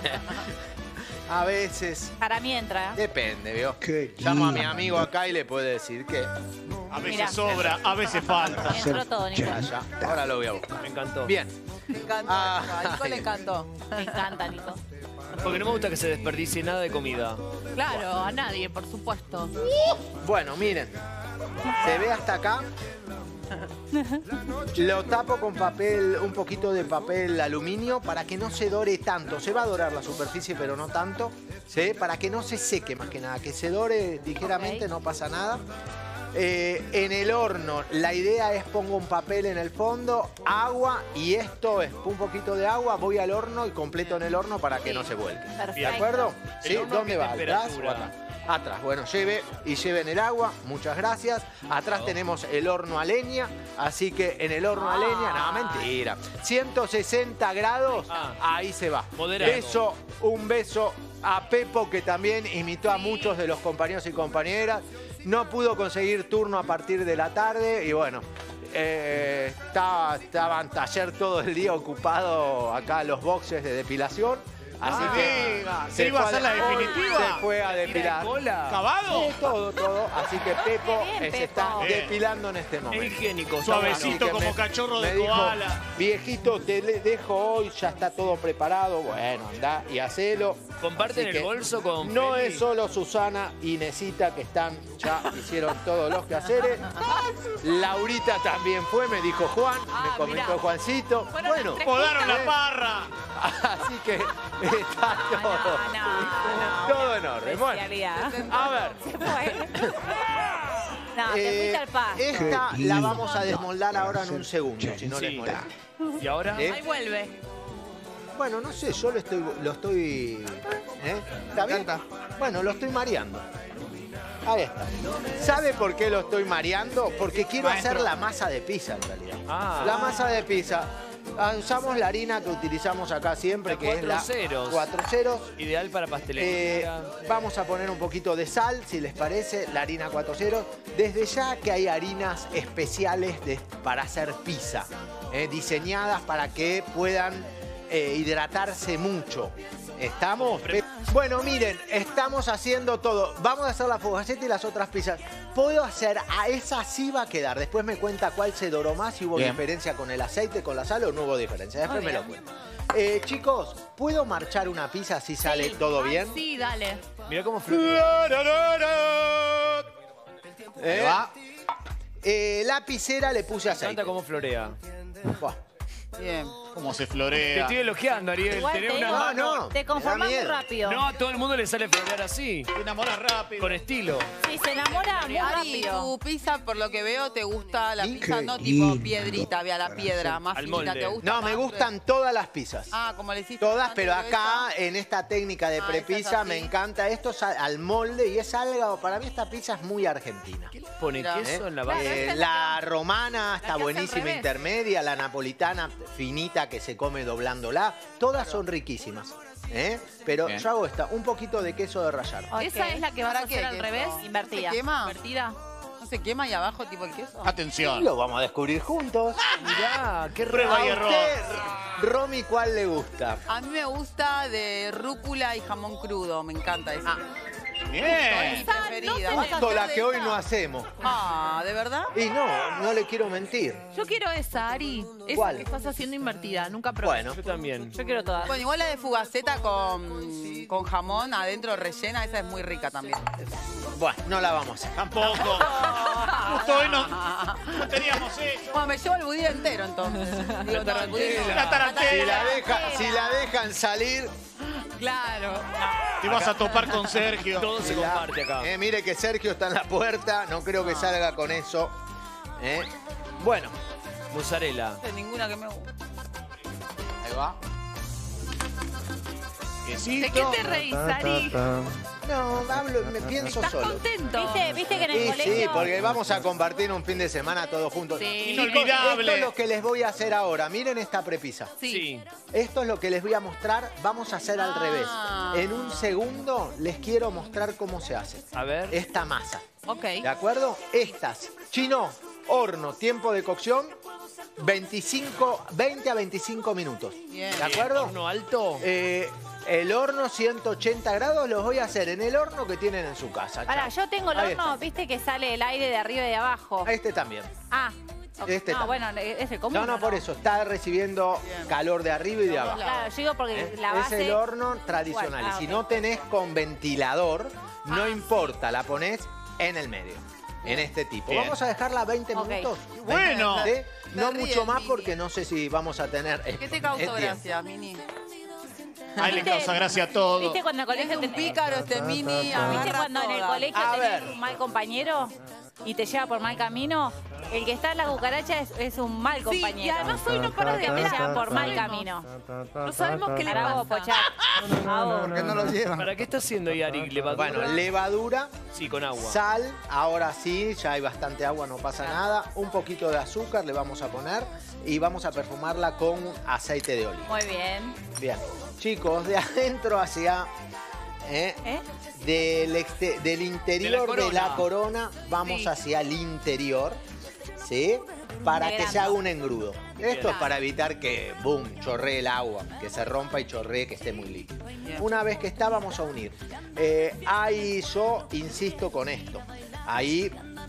A veces. para mí entra. ¿eh? Depende, ¿vio? Llamo a mi amigo acá y le puede decir que. A veces Mira. sobra, a veces falta. Entró todo, Nico. Ya, ya. Ahora lo voy a buscar. Me encantó. Bien. Me encantó. Ah, a Nico le encantó. Me encanta, Nico. Porque no me gusta que se desperdicie nada de comida. Claro, a nadie, por supuesto. Bueno, miren. Se ve hasta acá. Lo tapo con papel, un poquito de papel aluminio para que no se dore tanto. Se va a dorar la superficie, pero no tanto. ¿Sí? Para que no se seque más que nada. Que se dore ligeramente, Ok. no pasa nada. Eh, en el horno, la idea es pongo un papel en el fondo, agua y esto es un poquito de agua, voy al horno y completo en el horno para que Sí. no se vuelque. Perfecto. ¿De acuerdo? ¿El ¿Sí? horno ¿Dónde qué va? ¿Atrás o temperatura? atrás? Atrás, bueno, lleve y lleve en el agua, muchas gracias. Atrás tenemos el horno a leña, así que en el horno a leña, no, mentira. ciento sesenta grados, Ah. ahí se va. Moderado. Beso, un beso a Pepo, que también imitó a muchos de los compañeros y compañeras. No pudo conseguir turno a partir de la tarde y bueno, eh, estaba, estaban ayer todo el día ocupado acá los boxes de depilación. Así Ah, que diga, se ¿se iba a fue hacer la hoy definitiva? Se fue a depilar. cola? ¿Acabado? Sí, todo, todo. Así que Pepo Qué bien, eh, se Pepo. está Bien. depilando en este Es momento. higiénico. está Suavecito. bueno. Así que como me- cachorro me de dijo, koala. viejito, te le dejo hoy, ya está todo preparado. Bueno, anda y hacelo. ¿Comparten Así el que bolso con No Feli? es solo Susana y Nesita que están, ya hicieron todos los quehaceres. Laurita también fue, me dijo Juan, Ah, me comentó mirá. Juancito. Fueron Bueno, las tres Podaron juntas. la parra. así que está todo, no, no. todo en orden. Bueno, Especialidad. a ver. Se fue. No, te eh, fuiste al pasto. esta la vamos a desmoldar ahora en un segundo, si no les Sí. molesta. ¿Y ahora? ¿Eh? Ahí vuelve. Bueno, no sé, yo lo estoy... Lo estoy ¿eh? ¿Está bien? Bueno, lo estoy mareando. Ahí está. ¿Sabe por qué lo estoy mareando? Porque quiero Maestro. hacer la masa de pizza, en realidad. Ah. La masa de pizza. Ah, usamos la harina que utilizamos acá siempre, La que es la cuatro ceros. cuatro ceros. Ideal para Eh, pastelería. vamos a poner un poquito de sal, si les parece, la harina cuatro ceros. Desde ya que hay harinas especiales de- para hacer pizza, eh, diseñadas para que puedan eh, hidratarse mucho. ¿Estamos? Bueno, miren, estamos haciendo todo. Vamos a hacer la fogaceta y las otras pizzas. Puedo hacer, a esa sí va a quedar. Después me cuenta cuál se doró más, si hubo Bien. diferencia con el aceite, con la sal o no hubo diferencia. Después Muy me lo bien. cuenta. Eh, chicos, ¿puedo marchar una pizza si sale Sí. todo Ay, bien? Sí, dale. Mirá cómo florea. ¿Eh? Eh, lapicera le puse Me aceite. encanta cómo florea. Buah. Bien. Cómo se Te florea. estoy elogiando, Ariel. Igual Tenés te una digo, No, mano. no. Te conformás me da muy miedo. rápido. No, a todo el mundo le sale florear así. Te enamoras rápido. Con estilo. Sí, se enamora muy Ari, rápido. tu pizza, por lo que veo, te gusta la pizza no Increíble. tipo piedrita, vea la piedra, más Al finita. molde. ¿Te gusta No, me más? gustan todas las pizzas. Ah, como le hiciste. Todas, antes, pero acá esa. en esta técnica de Ah, prepizza esa es me así. encanta. Esto es a- al molde y es algo, para mí esta pizza es muy argentina. Pone Mira. queso ¿eh? en la base. Eh, esta es la romana está hace al buenísima, revés. intermedia, la napolitana finita que se come doblándola. Todas son riquísimas. ¿eh? Pero Bien. yo hago esta, un poquito de queso de rallar. Ok. ¿Esa es la que vas a ¿Para hacer qué al queso? revés? Invertida. ¿Se quema? ¿Invertida? ¿No se quema ahí abajo tipo el queso? Atención. Lo vamos a descubrir juntos. Mirá, qué Prueba raro. y ¿A error. usted, Romy, cuál le gusta? A mí me gusta de rúcula y jamón crudo, me encanta esa. Bien. Mi preferida. no ¿Vas a Justo hacer la de que hoy esa? no hacemos. Ah, ¿de verdad? Y no, no le quiero mentir. Yo quiero esa, Ari. Esa ¿Cuál? que estás haciendo invertida. Nunca probé. Bueno, Yo también. Yo quiero todas. Bueno, igual la de fugaceta con, con jamón adentro rellena, esa es muy rica también. bueno, no la vamos a hacer. Tampoco. Justo hoy no, no teníamos eso. Bueno, me llevo el budín entero entonces. Digo, no, el budín no. La tarantela. Si la, deja- si la dejan salir, Claro. Te vas a topar con Sergio. Todo se la- comparte acá. eh, mire que Sergio está en la puerta, no creo que salga con eso. eh. Bueno, Mozzarella. No hay ninguna que me guste. ahí va. ¿De Quesito. qué te reís, Ari? No, hablo, me pienso ¿Estás solo. contento? ¿Viste, ¿Viste que en el Sí, colegio... sí, porque vamos a compartir un fin de semana todos juntos. Sí. Chicos, Inolvidable. esto es lo que les voy a hacer ahora. Miren esta prepisa. Sí. Esto es lo que les voy a mostrar. Vamos a hacer al Ah. revés. En un segundo les quiero mostrar cómo se hace A ver. esta masa. Ok. ¿De acuerdo? Estas. Chino, horno, tiempo de cocción, veinticinco, veinte a veinticinco minutos. Bien. ¿De acuerdo? ¿Horno alto? Eh, el horno ciento ochenta grados los voy a hacer en el horno que tienen en su casa. Pará, Chao. yo tengo el Ahí horno, está. viste que sale el aire de arriba y de abajo. Este también. Ah. ok. Este no, también. bueno, es el común. No, no, ¿o por eso. Está recibiendo Bien. calor de arriba y de abajo. Claro, yo digo porque ¿eh? la base... Es el horno tradicional. Igual, ah, y si ok. no tenés con ventilador, no Ah, importa, la ponés en el medio. En este tipo. Bien. Vamos a dejarla veinte Ok. minutos. Bueno. ¿Sí? Me No ríe mucho el más Mini. porque no sé si vamos a tener. eh, ¿Qué te eh, causó tiempo. gracia, Mini? A él le ¿Viste? causa gracia todo. ¿Viste cuando en el Es colegio un te... pícaro este Mini, ¿Viste agarra cuando en el todas. colegio A tenés ver. un mal compañero y te lleva por mal camino? El que está en la cucaracha es, es un mal Sí, compañero. y además hoy no para de que te hablar. lleva por mal Sabemos. camino. No sabemos qué le Para vos, pasa. Pochá. A vos. ¿Por qué no lo llevan? ¿Para qué está haciendo Yari? ¿Levadura? Bueno, levadura, Sí, con agua. sal, ahora sí, ya hay bastante agua, no pasa nada. Un poquito de azúcar le vamos a poner y vamos a perfumarla con aceite de oliva. Muy bien. Bien. Chicos, de adentro hacia... ¿eh? ¿Eh? Del, exte- del interior de la, corona. corona, vamos Sí. hacia el interior. ¿sí? Para que se Integrando. haga un engrudo. Esto es para evitar que, boom, chorree el agua, que se rompa y chorree, que esté muy líquido. Una vez que está, vamos a unir. Eh, ahí yo insisto con esto. Ahí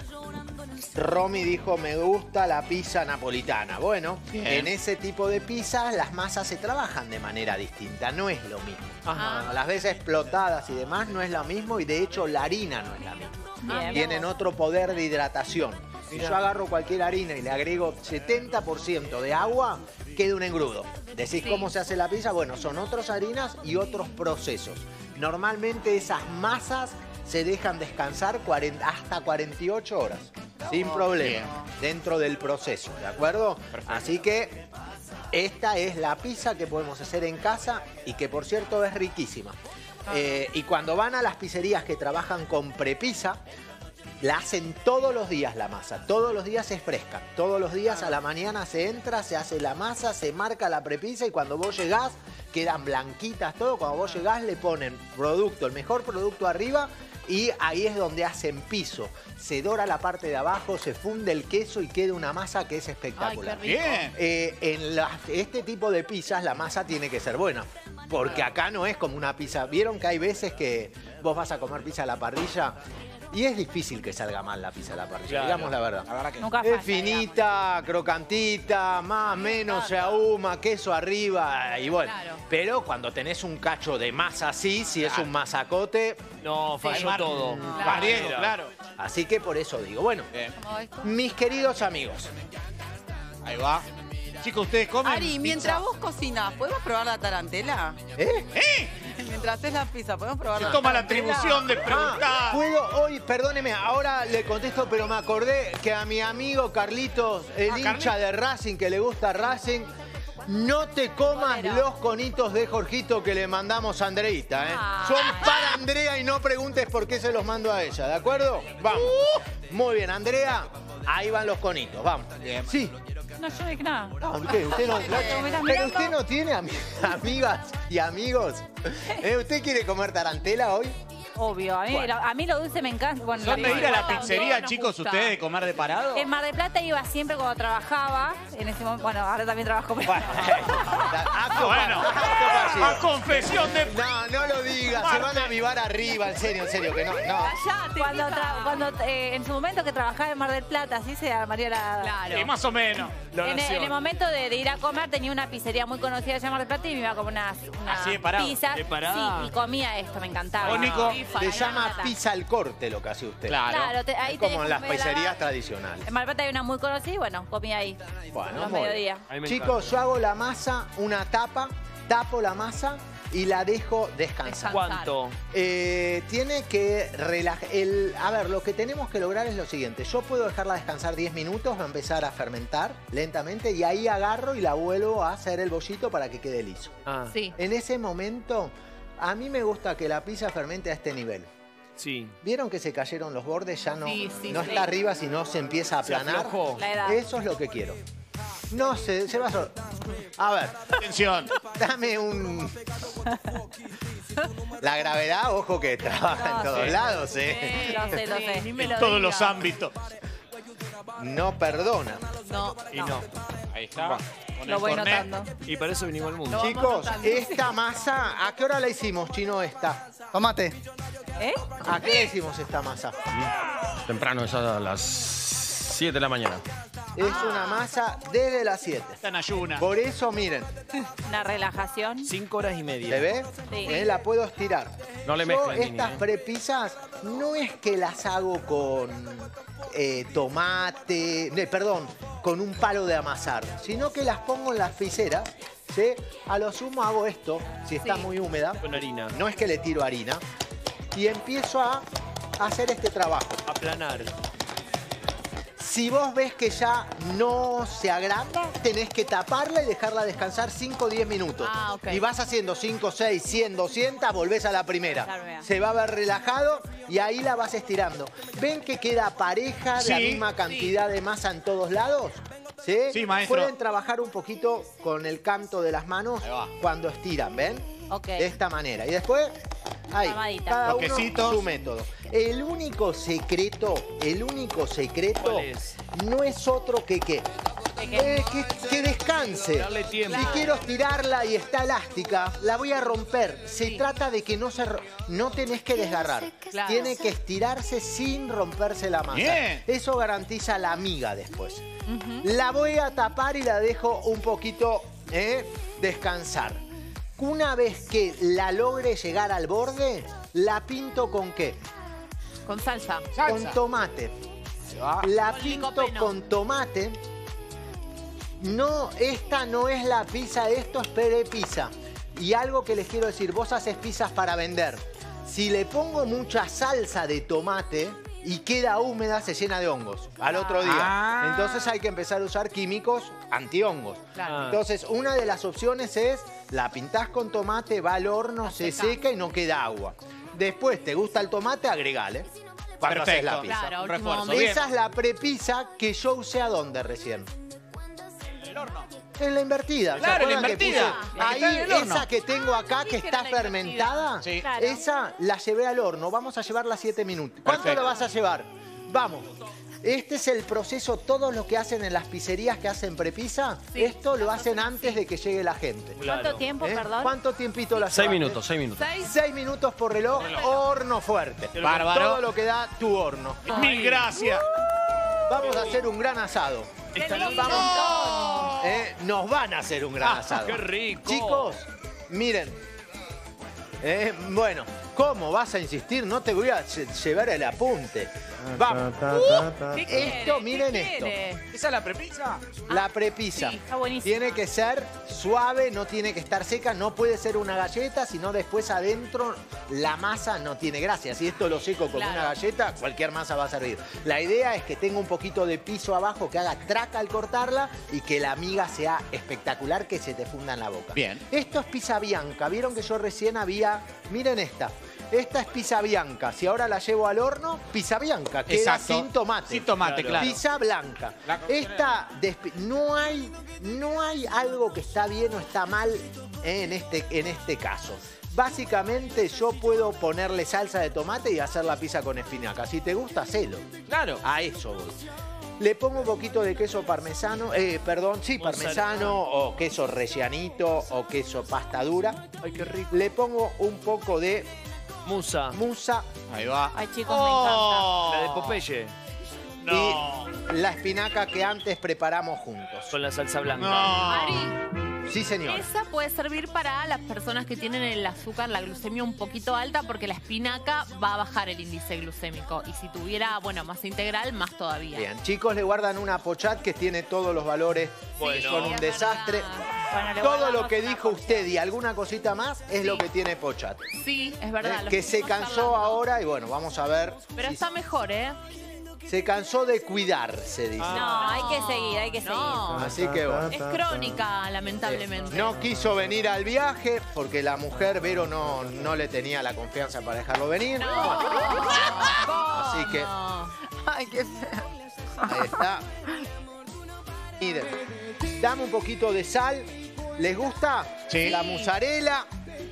Romy dijo, me gusta la pizza napolitana. Bueno, Bien. en ese tipo de pizzas las masas se trabajan de manera distinta, no es lo mismo. Ajá. Las veces explotadas y demás no es lo mismo y de hecho la harina no es la misma. Bien. Tienen otro poder de hidratación. Si yo agarro cualquier harina y le agrego setenta por ciento de agua, queda un engrudo. ¿Decís Sí. cómo se hace la pizza? Bueno, son otras harinas y otros procesos. Normalmente esas masas se dejan descansar cuarenta hasta cuarenta y ocho horas, sin problema, dentro del proceso, ¿de acuerdo? Así que esta es la pizza que podemos hacer en casa y que, por cierto, es riquísima. Eh, y cuando van a las pizzerías que trabajan con prepizza, la hacen todos los días la masa, todos los días es fresca, todos los días a la mañana se entra, se hace la masa, se marca la prepizza y cuando vos llegás quedan blanquitas todo, cuando vos llegás le ponen producto, el mejor producto arriba y ahí es donde hacen piso, se dora la parte de abajo, se funde el queso y queda una masa que es espectacular. Ay, qué rico. Bien. Eh, en la- este tipo de pizzas la masa tiene que ser buena, porque acá no es como una pizza. Vieron que hay veces que vos vas a comer pizza a la parrilla y es difícil que salga mal la pizza a la parrilla, Claro. digamos la verdad. Nunca falla, Es finita, crocantita, más o menos se ahuma, queso arriba y bueno. Claro. Pero cuando tenés un cacho de masa así, si es un masacote, No, falló Mar- todo. Variego, claro. así que por eso digo, bueno, Bien. ¿Cómo esto? mis queridos amigos, Ahí va. Chicos, ¿ustedes comen Ari, pizza? mientras vos cocinás, ¿podemos probar la tarantela? ¿eh? Mientras haces la pizza, ¿podemos probar Se la toma la tarantela? atribución de Ah, preguntar. puedo hoy, perdóneme, ahora le contesto, pero me acordé que a mi amigo Carlitos, el Ah, hincha Carlitos. de Racing, que le gusta Racing, no te comas Bolero. los conitos de Jorgito que le mandamos a Andreita, ¿eh? Ah. Son para Andrea y no preguntes por qué se los mando a ella, ¿de acuerdo? Vamos. Muy bien, Andrea, ahí van los conitos, vamos. Bien. Sí. No, yo dije nada. No, ¿qué? Usted no, me estás pero mirando. usted no tiene ami- amigas y amigos. ¿Eh? ¿Usted quiere comer tarantela hoy? Obvio, a mí, Bueno. lo, a mí lo dulce me encanta. Bueno, ¿Son lo de ir a la también. pizzería, nos chicos, gusta. ustedes de comer de parado? En Mar del Plata iba siempre cuando trabajaba. En ese momento, bueno, ahora también trabajo. Pero... Bueno, acto Bueno, pa- acto pasivo. a confesión de... No, no lo digas, se van a avivar arriba, en serio, en serio, que no, no. Callate, Cuando, Tita. tra- cuando eh, en su momento que trabajaba en Mar del Plata, así se armaría la... Claro. Sí, más o menos. La En el, nación. en el momento de, de ir a comer tenía una pizzería muy conocida allá en Mar del Plata y me iba a comer unas, unas Así de parado. pizzas. De parada. Sí, y comía esto, me encantaba. Vos, Nico, Sí, Se falla. llama Plata. pizza al corte lo que hace usted. Claro. Claro, te- ahí Es como tenés en las un medio pizzerías lavado. tradicionales. En Mar del Plata hay una muy conocida y bueno, comía ahí. Bueno, los muy bien. mediodías. A mí me Chicos, yo hago la masa, una tapa, tapo la masa y la dejo descansar. ¿Cuánto? Eh, tiene que relajar. El, a ver, lo que tenemos que lograr es lo siguiente. Yo puedo dejarla descansar diez minutos, va a empezar a fermentar lentamente y ahí agarro y la vuelvo a hacer el bollito para que quede liso. Ah, Sí. En ese momento, a mí me gusta que la pizza fermente a este nivel. sí. ¿Vieron que se cayeron los bordes? Ya no, Sí, sí, no sí. está arriba, sino se empieza a Se aplanar. aflojó. La edad. Eso es lo que quiero. No sé, se va a... sol- A ver, Atención. dame un... La gravedad, ojo que trabaja en No, todos sí. lados, ¿eh? Lo sé, lo sé. Ni me lo En todos digas. los ámbitos. No perdona. No, Y no. Ahí está. Con Lo el voy cornet. notando. Y para eso vinimos al mundo. No. Chicos, notando. esta masa, ¿a qué hora la hicimos, Chino, esta? Tomate. ¿Eh? ¿A qué le hicimos esta masa? Temprano, ya a las siete de la mañana. Es una masa desde las siete. Está en ayuna. Por eso, miren, Una relajación. Cinco horas y media. ¿se ve? Sí. Eh, La puedo estirar. No le Yo mezclen, Nini, estas ¿eh? prepizzas no es que las hago con eh, tomate, eh, perdón, con un palo de amasar, sino que las pongo en la piscera, ¿sí? A lo sumo hago esto, si está Sí. muy húmeda, Con harina. no es que le tiro harina, y empiezo a hacer este trabajo. Aplanar. Si vos ves que ya no se agranda, tenés que taparla y dejarla descansar cinco o diez minutos. Ah, ok. Y vas haciendo cinco, seis, cien, doscientas, volvés a la primera. La primera. Se va a ver relajado y ahí la vas estirando. ¿Ven que queda pareja, Sí, la misma cantidad de masa en todos lados? ¿Sí? Sí, maestro. Pueden trabajar un poquito con el canto de las manos Ahí va. cuando estiran, ¿ven? Ok. De esta manera. Y después Ahí, Amadita. cada Los uno quesitos. su método. El único secreto, el único secreto ¿Cuál es? no es otro que qué. qué? Eh, que, que descanse. Darle tiempo. Si quiero estirarla y está elástica, la voy a romper. Se Sí. trata de que no se ro- no tenés que desgarrar. Claro. Tiene que estirarse sin romperse la masa. Bien. Eso garantiza la miga después. La voy a tapar y la dejo un poquito eh, descansar. Una vez que la logre llegar al borde, la pinto con qué? Con salsa. Con tomate. La Con pinto licopeno. con tomate. No, esta no es la pizza, esto es perepizza. Y algo que les quiero decir, vos haces pizzas para vender. Si le pongo mucha salsa de tomate y queda húmeda, se llena de hongos al otro día. Ah. Entonces hay que empezar a usar químicos antihongos. Claro. Entonces, una de las opciones es, la pintás con tomate, va al horno, se seca. seca y no queda agua. Después, ¿te gusta el tomate? Agregale. Cuando haces Perfecto. la pizza. Claro, Un último refuerzo. momento. Bien. Esa es la prepizza que yo usé a dónde recién. El horno. En la invertida. ¿Se Claro, en la acuerdan que invertida. puse? La que Ahí, está en el horno. esa que tengo acá, que Dije está era la invertida. fermentada, Sí. Claro. esa la llevé al horno. Vamos a llevarla siete minutos. ¿Cuánto Perfecto. lo vas a llevar? Vamos. Este es el proceso, todos los que hacen en las pizzerías que hacen prepizza, Sí, esto lo la hacen cosa- antes sí. de que llegue la gente. Claro. ¿Cuánto tiempo, ¿Eh? perdón? ¿Cuánto tiempito la Seis llevaste? minutos, seis minutos. ¿Seis? Seis minutos por reloj, horno fuerte. Bárbaro. Todo lo que da tu horno. Mil gracias. Vamos a hacer un gran asado. Está lindo. lindo. ¿Eh? Nos van a hacer un gran asado. ¡Qué rico! Chicos, miren. Eh, bueno, ¿cómo vas a insistir? No te voy a lle- llevar el apunte. Vamos. ¿Qué quiere? Esto, miren ¿Qué esto. quiere? ¿Esa es la prepizza? La prepizza. sí, está buenísimo. Tiene que ser suave, no tiene que estar seca, no puede ser una galleta, sino después adentro la masa no tiene gracia. Si esto lo seco con Claro. una galleta, cualquier masa va a servir. La idea es que tenga un poquito de piso abajo, que haga traca al cortarla y que la miga sea espectacular, que se te funda en la boca. Bien. Esto es pizza bianca. Vieron que yo recién había... Miren esta. Esta es pizza bianca. Si ahora la llevo al horno, pizza bianca. Queda Exacto. sin tomate. Sin tomate, Claro. claro. Pizza blanca. La cocción Esta despe- no hay no hay algo que está bien o está mal en este en este caso. Básicamente yo puedo ponerle salsa de tomate y hacer la pizza con espinaca. Si te gusta, hacelo. Claro. A eso voy. Le pongo un poquito de queso parmesano, eh, perdón, sí, Mozzarella. parmesano o queso rellanito o queso pasta dura. Ay, qué rico. Le pongo un poco de Musa. musa Ahí va. Ay, chicos, Oh. La de Popeye. No. y la espinaca que antes preparamos juntos. Con la salsa blanca. No. Ari, Sí, señor. esa puede servir para las personas que tienen el azúcar, la glucemia un poquito alta, porque la espinaca va a bajar el índice glucémico. Y si tuviera, bueno, masa integral, más todavía. Bien, chicos, le guardan una pochat que tiene todos los valores. Bueno. Son un es desastre. verdad. Bueno, le Todo guardamos lo que una dijo porción. usted y alguna cosita más es Sí. lo que tiene Pochat. Sí, es verdad. Eh, lo que se estuvimos cansó charlando. ahora y bueno, vamos a ver. Pero si- está mejor, ¿eh? Se cansó de cuidarse, dice. No, hay que seguir, hay que seguir. No, Así que bueno. es crónica, lamentablemente. No quiso venir al viaje porque la mujer, Vero, no, no le tenía la confianza para dejarlo venir. No. Así que ¿Cómo? Ay, qué feo. ahí está. Miren, dame un poquito de sal. ¿Les gusta? Sí. La mozzarella.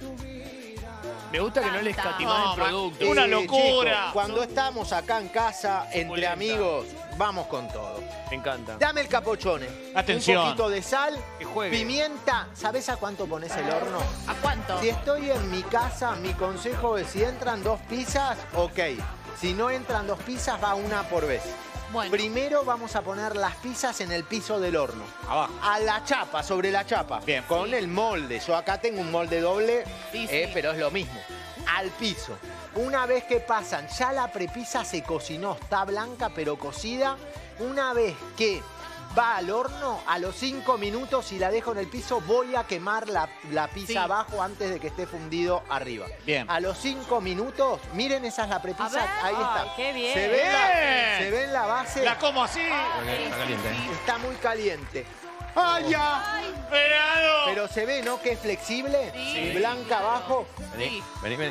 Me gusta que no le escatimás No, el producto. Una Eh, locura. chicos, cuando estamos acá en casa, entre Polenta. amigos, vamos con todo. Me encanta. Dame el capochone. Atención. Un poquito de sal, Que juegue. pimienta. ¿Sabés a cuánto pones el horno? ¿A cuánto? Si estoy en mi casa, mi consejo es si entran dos pizzas, ok. Si no entran dos pizzas, va una por vez. Bueno, Primero vamos a poner las pizzas en el piso del horno. Abajo. A la chapa, sobre la chapa. Bien. Con el molde. Yo acá tengo un molde doble, Sí, eh, sí. pero es lo mismo. Al piso. Una vez que pasan, ya la prepizza se cocinó, está blanca pero cocida. Una vez que va al horno, a los cinco minutos, si la dejo en el piso, voy a quemar la, la pizza Sí. abajo antes de que esté fundido arriba. Bien. A los cinco minutos, miren, esa es la prepizza. A ver. Ahí está. Ay, qué bien. Se ve, la, Bien. se ve en la base. La como así. Está caliente. ¿eh? Está muy caliente. ¡Ay, ya! Esperado. Pero se ve, ¿no? Que es flexible. Sí. Blanca abajo. Vení, vení, vení.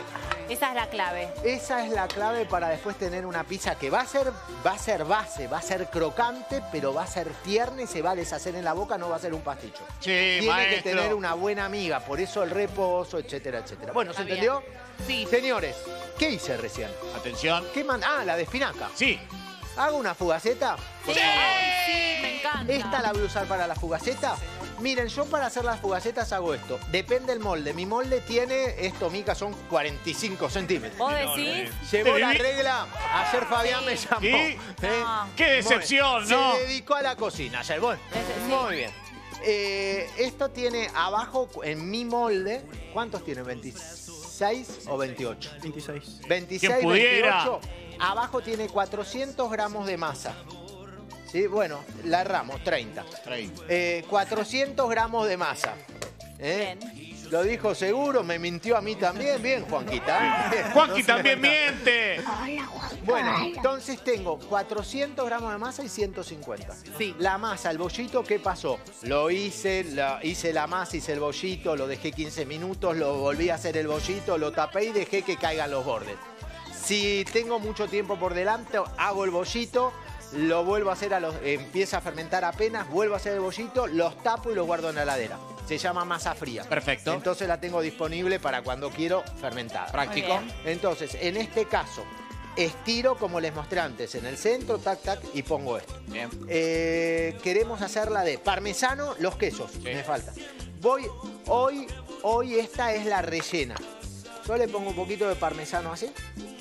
Esa es la clave. Esa es la clave para después tener una pizza que va a ser, va a ser base, va a ser crocante, pero va a ser tierna y se va a deshacer en la boca, no va a ser un pasticho. Sí, Tiene maestro. que tener una buena amiga, por eso el reposo, etcétera, etcétera. Bueno, ¿se Está entendió? bien. Sí. Señores, ¿qué hice recién? Atención. ¿Qué man- Ah, la de espinaca. Sí. ¿Hago una fugaceta? Sí, sí, me encanta. ¿Esta la voy a usar para la fugaceta? Miren, yo para hacer las fugacetas hago esto. Depende del molde. Mi molde tiene, esto, Mica, son cuarenta y cinco centímetros. ¿Vos decís? Llegó Te la viví- regla. Ayer Fabián me llamó. ¿Y? ¿eh? Qué decepción, Se ¿no? dedicó a la cocina ayer. Bueno, Ese- sí. muy bien. Eh, esto tiene abajo, en mi molde, ¿cuántos tiene? ¿veintiséis o veintiocho? veintiséis. veintiséis, Quien pudiera. veintiocho. Abajo tiene cuatrocientos gramos de masa. ¿Sí? Bueno, la erramos, treinta. treinta. Eh, cuatrocientos gramos de masa. ¿Eh? Bien. Lo dijo seguro, me mintió a mí también. Bien, Juanquita. ¿eh? Juanqui No se también cuenta. miente. Bueno, entonces tengo cuatrocientos gramos de masa y ciento cincuenta. Sí. La masa, el bollito, ¿qué pasó? Lo hice, la, hice la masa, hice el bollito, lo dejé quince minutos, lo volví a hacer el bollito, lo tapé y dejé que caigan los bordes. Si tengo mucho tiempo por delante, hago el bollito, lo vuelvo a hacer, a los, empieza a fermentar apenas, vuelvo a hacer el bollito, los tapo y los guardo en la heladera. Se llama masa fría. Perfecto. Entonces la tengo disponible para cuando quiero fermentada. Práctico. Muy Entonces, en este caso, estiro como les mostré antes, en el centro, tac, tac, y pongo esto. Bien. Eh, queremos hacerla de parmesano, los quesos, me falta. Voy, hoy, hoy esta es la rellena. Yo le pongo un poquito de parmesano así.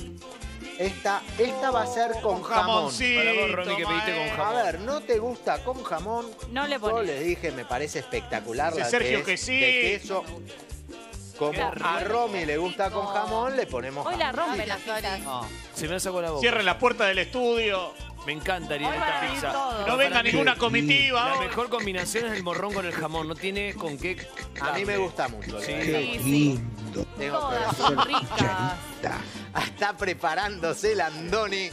Esta, esta va a ser con jamón. Jamoncito. Para vos, Romy, que pediste con A jamón. ver, ¿no te gusta con jamón? No le Yo pones. les dije, me parece espectacular Dice la Sergio que, que es sí. de queso. Como Qué a Romy le gusta con jamón, le ponemos Hoy jamón. la rompe la pizza. No. Se me sacó la boca. Cierren la puerta del estudio. Me encanta, Ariel, Hoy van esta a venir pizza. todos. Pero No para venga mí, ninguna comitiva. La hoy. mejor combinación es el morrón con el jamón. No tiene con qué. A mí me darle. gusta mucho. la Sí. verdad. Sí, sí. Tengo que Todas son ricas. Está preparándose el Andoni.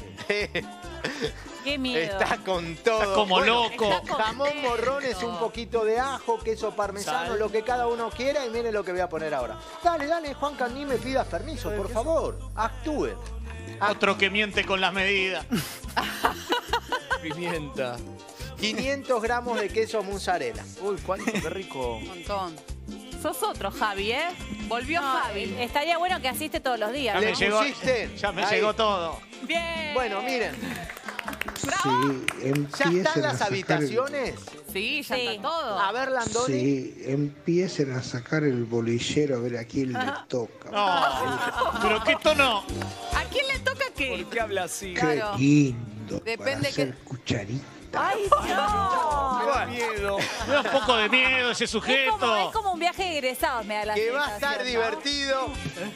Qué miedo. Está con todo. Está como Bueno, loco. está con- Jamón, contento. morrones, un poquito de ajo, queso parmesano, Sal. lo que cada uno quiera y miren lo que voy a poner ahora. Dale, dale, Juanca, ni me pidas permiso, por favor. Actúe. Otro que miente con las medidas. Pimienta. quinientos gramos de queso mozzarella. Uy, cuánto, qué rico. Un montón. Sos otro, Javi, ¿eh? Volvió No, Javi. estaría bueno que asiste todos los días. Ya ¿Le me llegó, pusiste? ya me Ahí. llegó todo. Bien. Bueno, miren, Sí, ¿ya empiecen están a las sacar habitaciones? Sí, ya Sí. está todo. A ver, Landoni. Sí, empiecen a sacar el bolillero a ver a quién le toca. No. Pero qué tono. ¿A quién le toca qué? ¿Por qué habla así? Qué Claro. lindo Depende para que- hacer cucharita. ¡Ay, no! Me da miedo. Me da un poco de miedo ese Es como, sujeto. es como un viaje de egresados, me da la Que va a estar sensación, ¿no? divertido.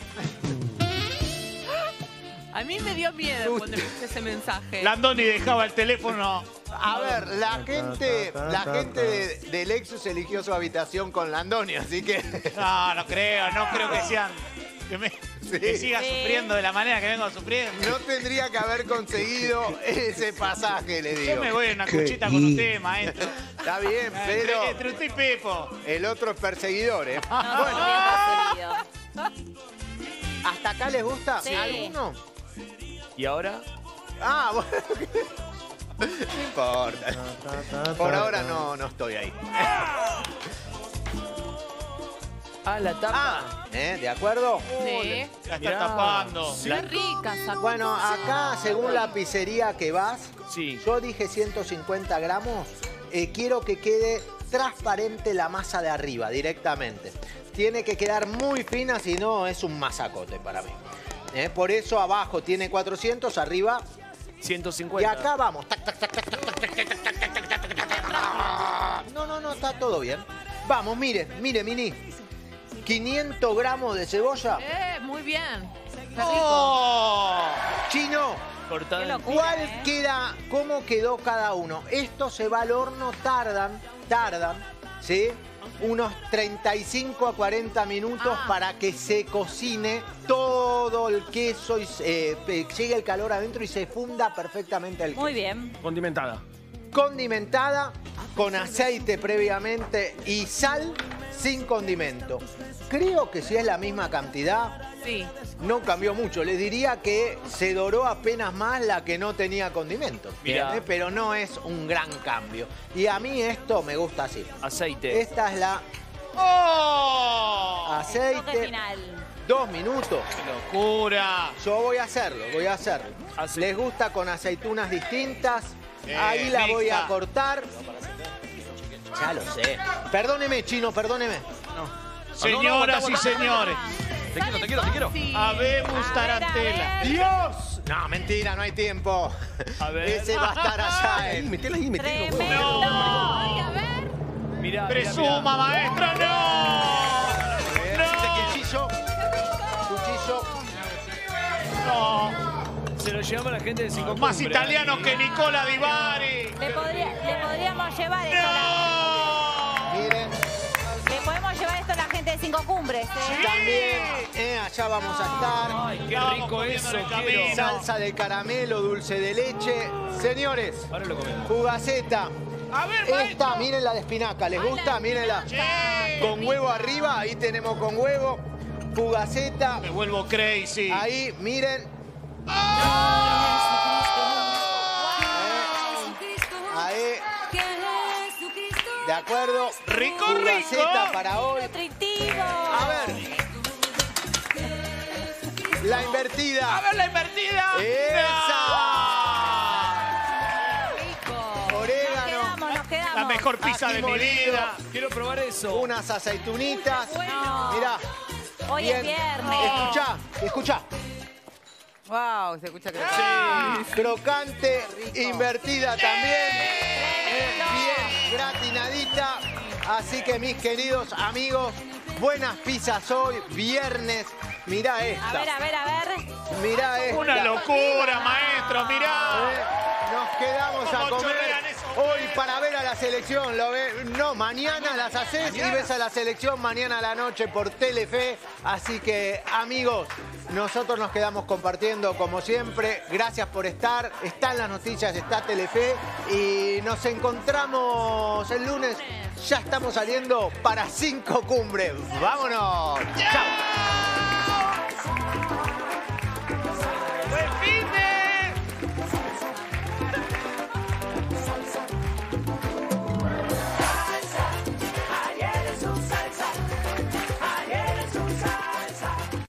A mí me dio miedo cuando viste ese mensaje. Landoni dejaba el teléfono. A ver, la gente, la gente de, de Lexus eligió su habitación con Landoni, así que No, no creo, no creo que sean. Que, me- que siga Sí. sufriendo de la manera que vengo sufriendo. no tendría que haber conseguido ese pasaje, le Yo digo. me voy en una Qué cuchita con usted, lindo. maestro. Está bien, Entre, pero entre usted y Pepo. el otro es perseguidor, ¿eh? No, Bueno, bien percibido. ¿hasta acá les gusta? Sí. ¿Alguno? ¿Y ahora? Ah, bueno. No importa. Por ahora no, no estoy ahí. Ah, la tapa. Ah, ¿eh? ¿De acuerdo? Sí. La está Mirá. tapando. Qué rica esa Bueno, acá, según la pizzería que vas, Sí. yo dije ciento cincuenta gramos. Eh, quiero que quede transparente la masa de arriba directamente. Tiene que quedar muy fina, si no es un masacote para mí. Eh, Por eso abajo tiene cuatrocientos, arriba. ciento Y cincuenta. acá vamos. Tac, tac, tac, tac, tac, tac, tac, tac, tac, tac, tac, tac, tac. No, no, no, está todo bien. Vamos, mire, mire, Mini. quinientos gramos de cebolla. Eh, muy bien. Qué rico. ¡Oh! Chino, Cortada Qué en- locura. ¿cuál ¿eh? queda, cómo quedó cada uno? Esto se va al horno, tardan, tardan, ¿sí? Unos treinta y cinco a cuarenta minutos Ah. para que se cocine todo el queso y eh, eh, llegue el calor adentro y se funda perfectamente el queso. Muy bien. Condimentada. Condimentada con aceite previamente y sal sin condimento. Creo que si es la misma cantidad, Sí. no cambió mucho. Les diría que se doró apenas más la que no tenía condimento. Mirá. ¿eh? Pero no es un gran cambio. Y a mí esto me gusta así. Aceite. Esta es la ¡Oh! Toque aceite. final. Dos minutos. ¡Qué locura! Yo voy a hacerlo, voy a hacerlo. Ace- Les gusta con aceitunas distintas. Eh, Ahí la voy a mixta. cortar. Ya lo sé. Perdóneme, chino, perdóneme. Señoras y señores, Te quiero, te quiero, te quiero. habemos A ver, tarantela. a ver. ¡Dios! No, mentira, no hay tiempo. A ver. Ese va a estar allá. Ahí, en- metela ahí, metela. Tremendo. Ay, a ver. Mirá, mirá, Presuma, maestro, no. Este cuchillo. Cuchillo. No. mirá. Se lo llevamos a la gente de cinco Más Cumbres. italiano que Nicola Di Bari. Le, podría- le podríamos llevar esto a la, ¡No! Miren, le podemos llevar esto a la gente de Cinco Cumbres, ¿eh? también eh, allá vamos a estar. Ay, qué Vamos rico comiendo eso, en el quiero. camino. Salsa de caramelo, dulce de leche. Señores, Ahora lo comemos. fugaceta. A ver, Esta, maestro. miren la de espinaca, ¿les gusta? Mírenla. Sí. Con huevo arriba, ahí tenemos con huevo. Fugaceta. Me vuelvo crazy. Ahí, miren. Ahí. De acuerdo. Rico, Fugaceta rico. para hoy. Nutritivo. A ver. La invertida. A ver la invertida. ¡Esa! Nos Orégano. quedamos, nos quedamos. La mejor pizza Ají de mi molido. vida. Quiero probar eso. Unas aceitunitas. No. Mirá. Hoy Bien. es viernes. Escuchá, escuchá. Wow, se escucha que... Crocante, invertida también. Eh, bien gratinadita. Así que mis queridos amigos, buenas pizzas hoy, viernes. Mirá A ver, esta. a ver, a ver. Mirá esta. Una locura, maestro, mirá. Eh, Nos quedamos a ¿Cómo comer chorrean esos hoy pelos? para ver a la selección. Lo ve- No, mañana las haces y ves a la selección mañana a la noche por Telefe. Así que, amigos, nosotros nos quedamos compartiendo como siempre. Gracias por estar. Están las noticias, está Telefe. Y nos encontramos el lunes. Ya estamos saliendo para Cinco Cumbres. ¡Vámonos! ¡Chao!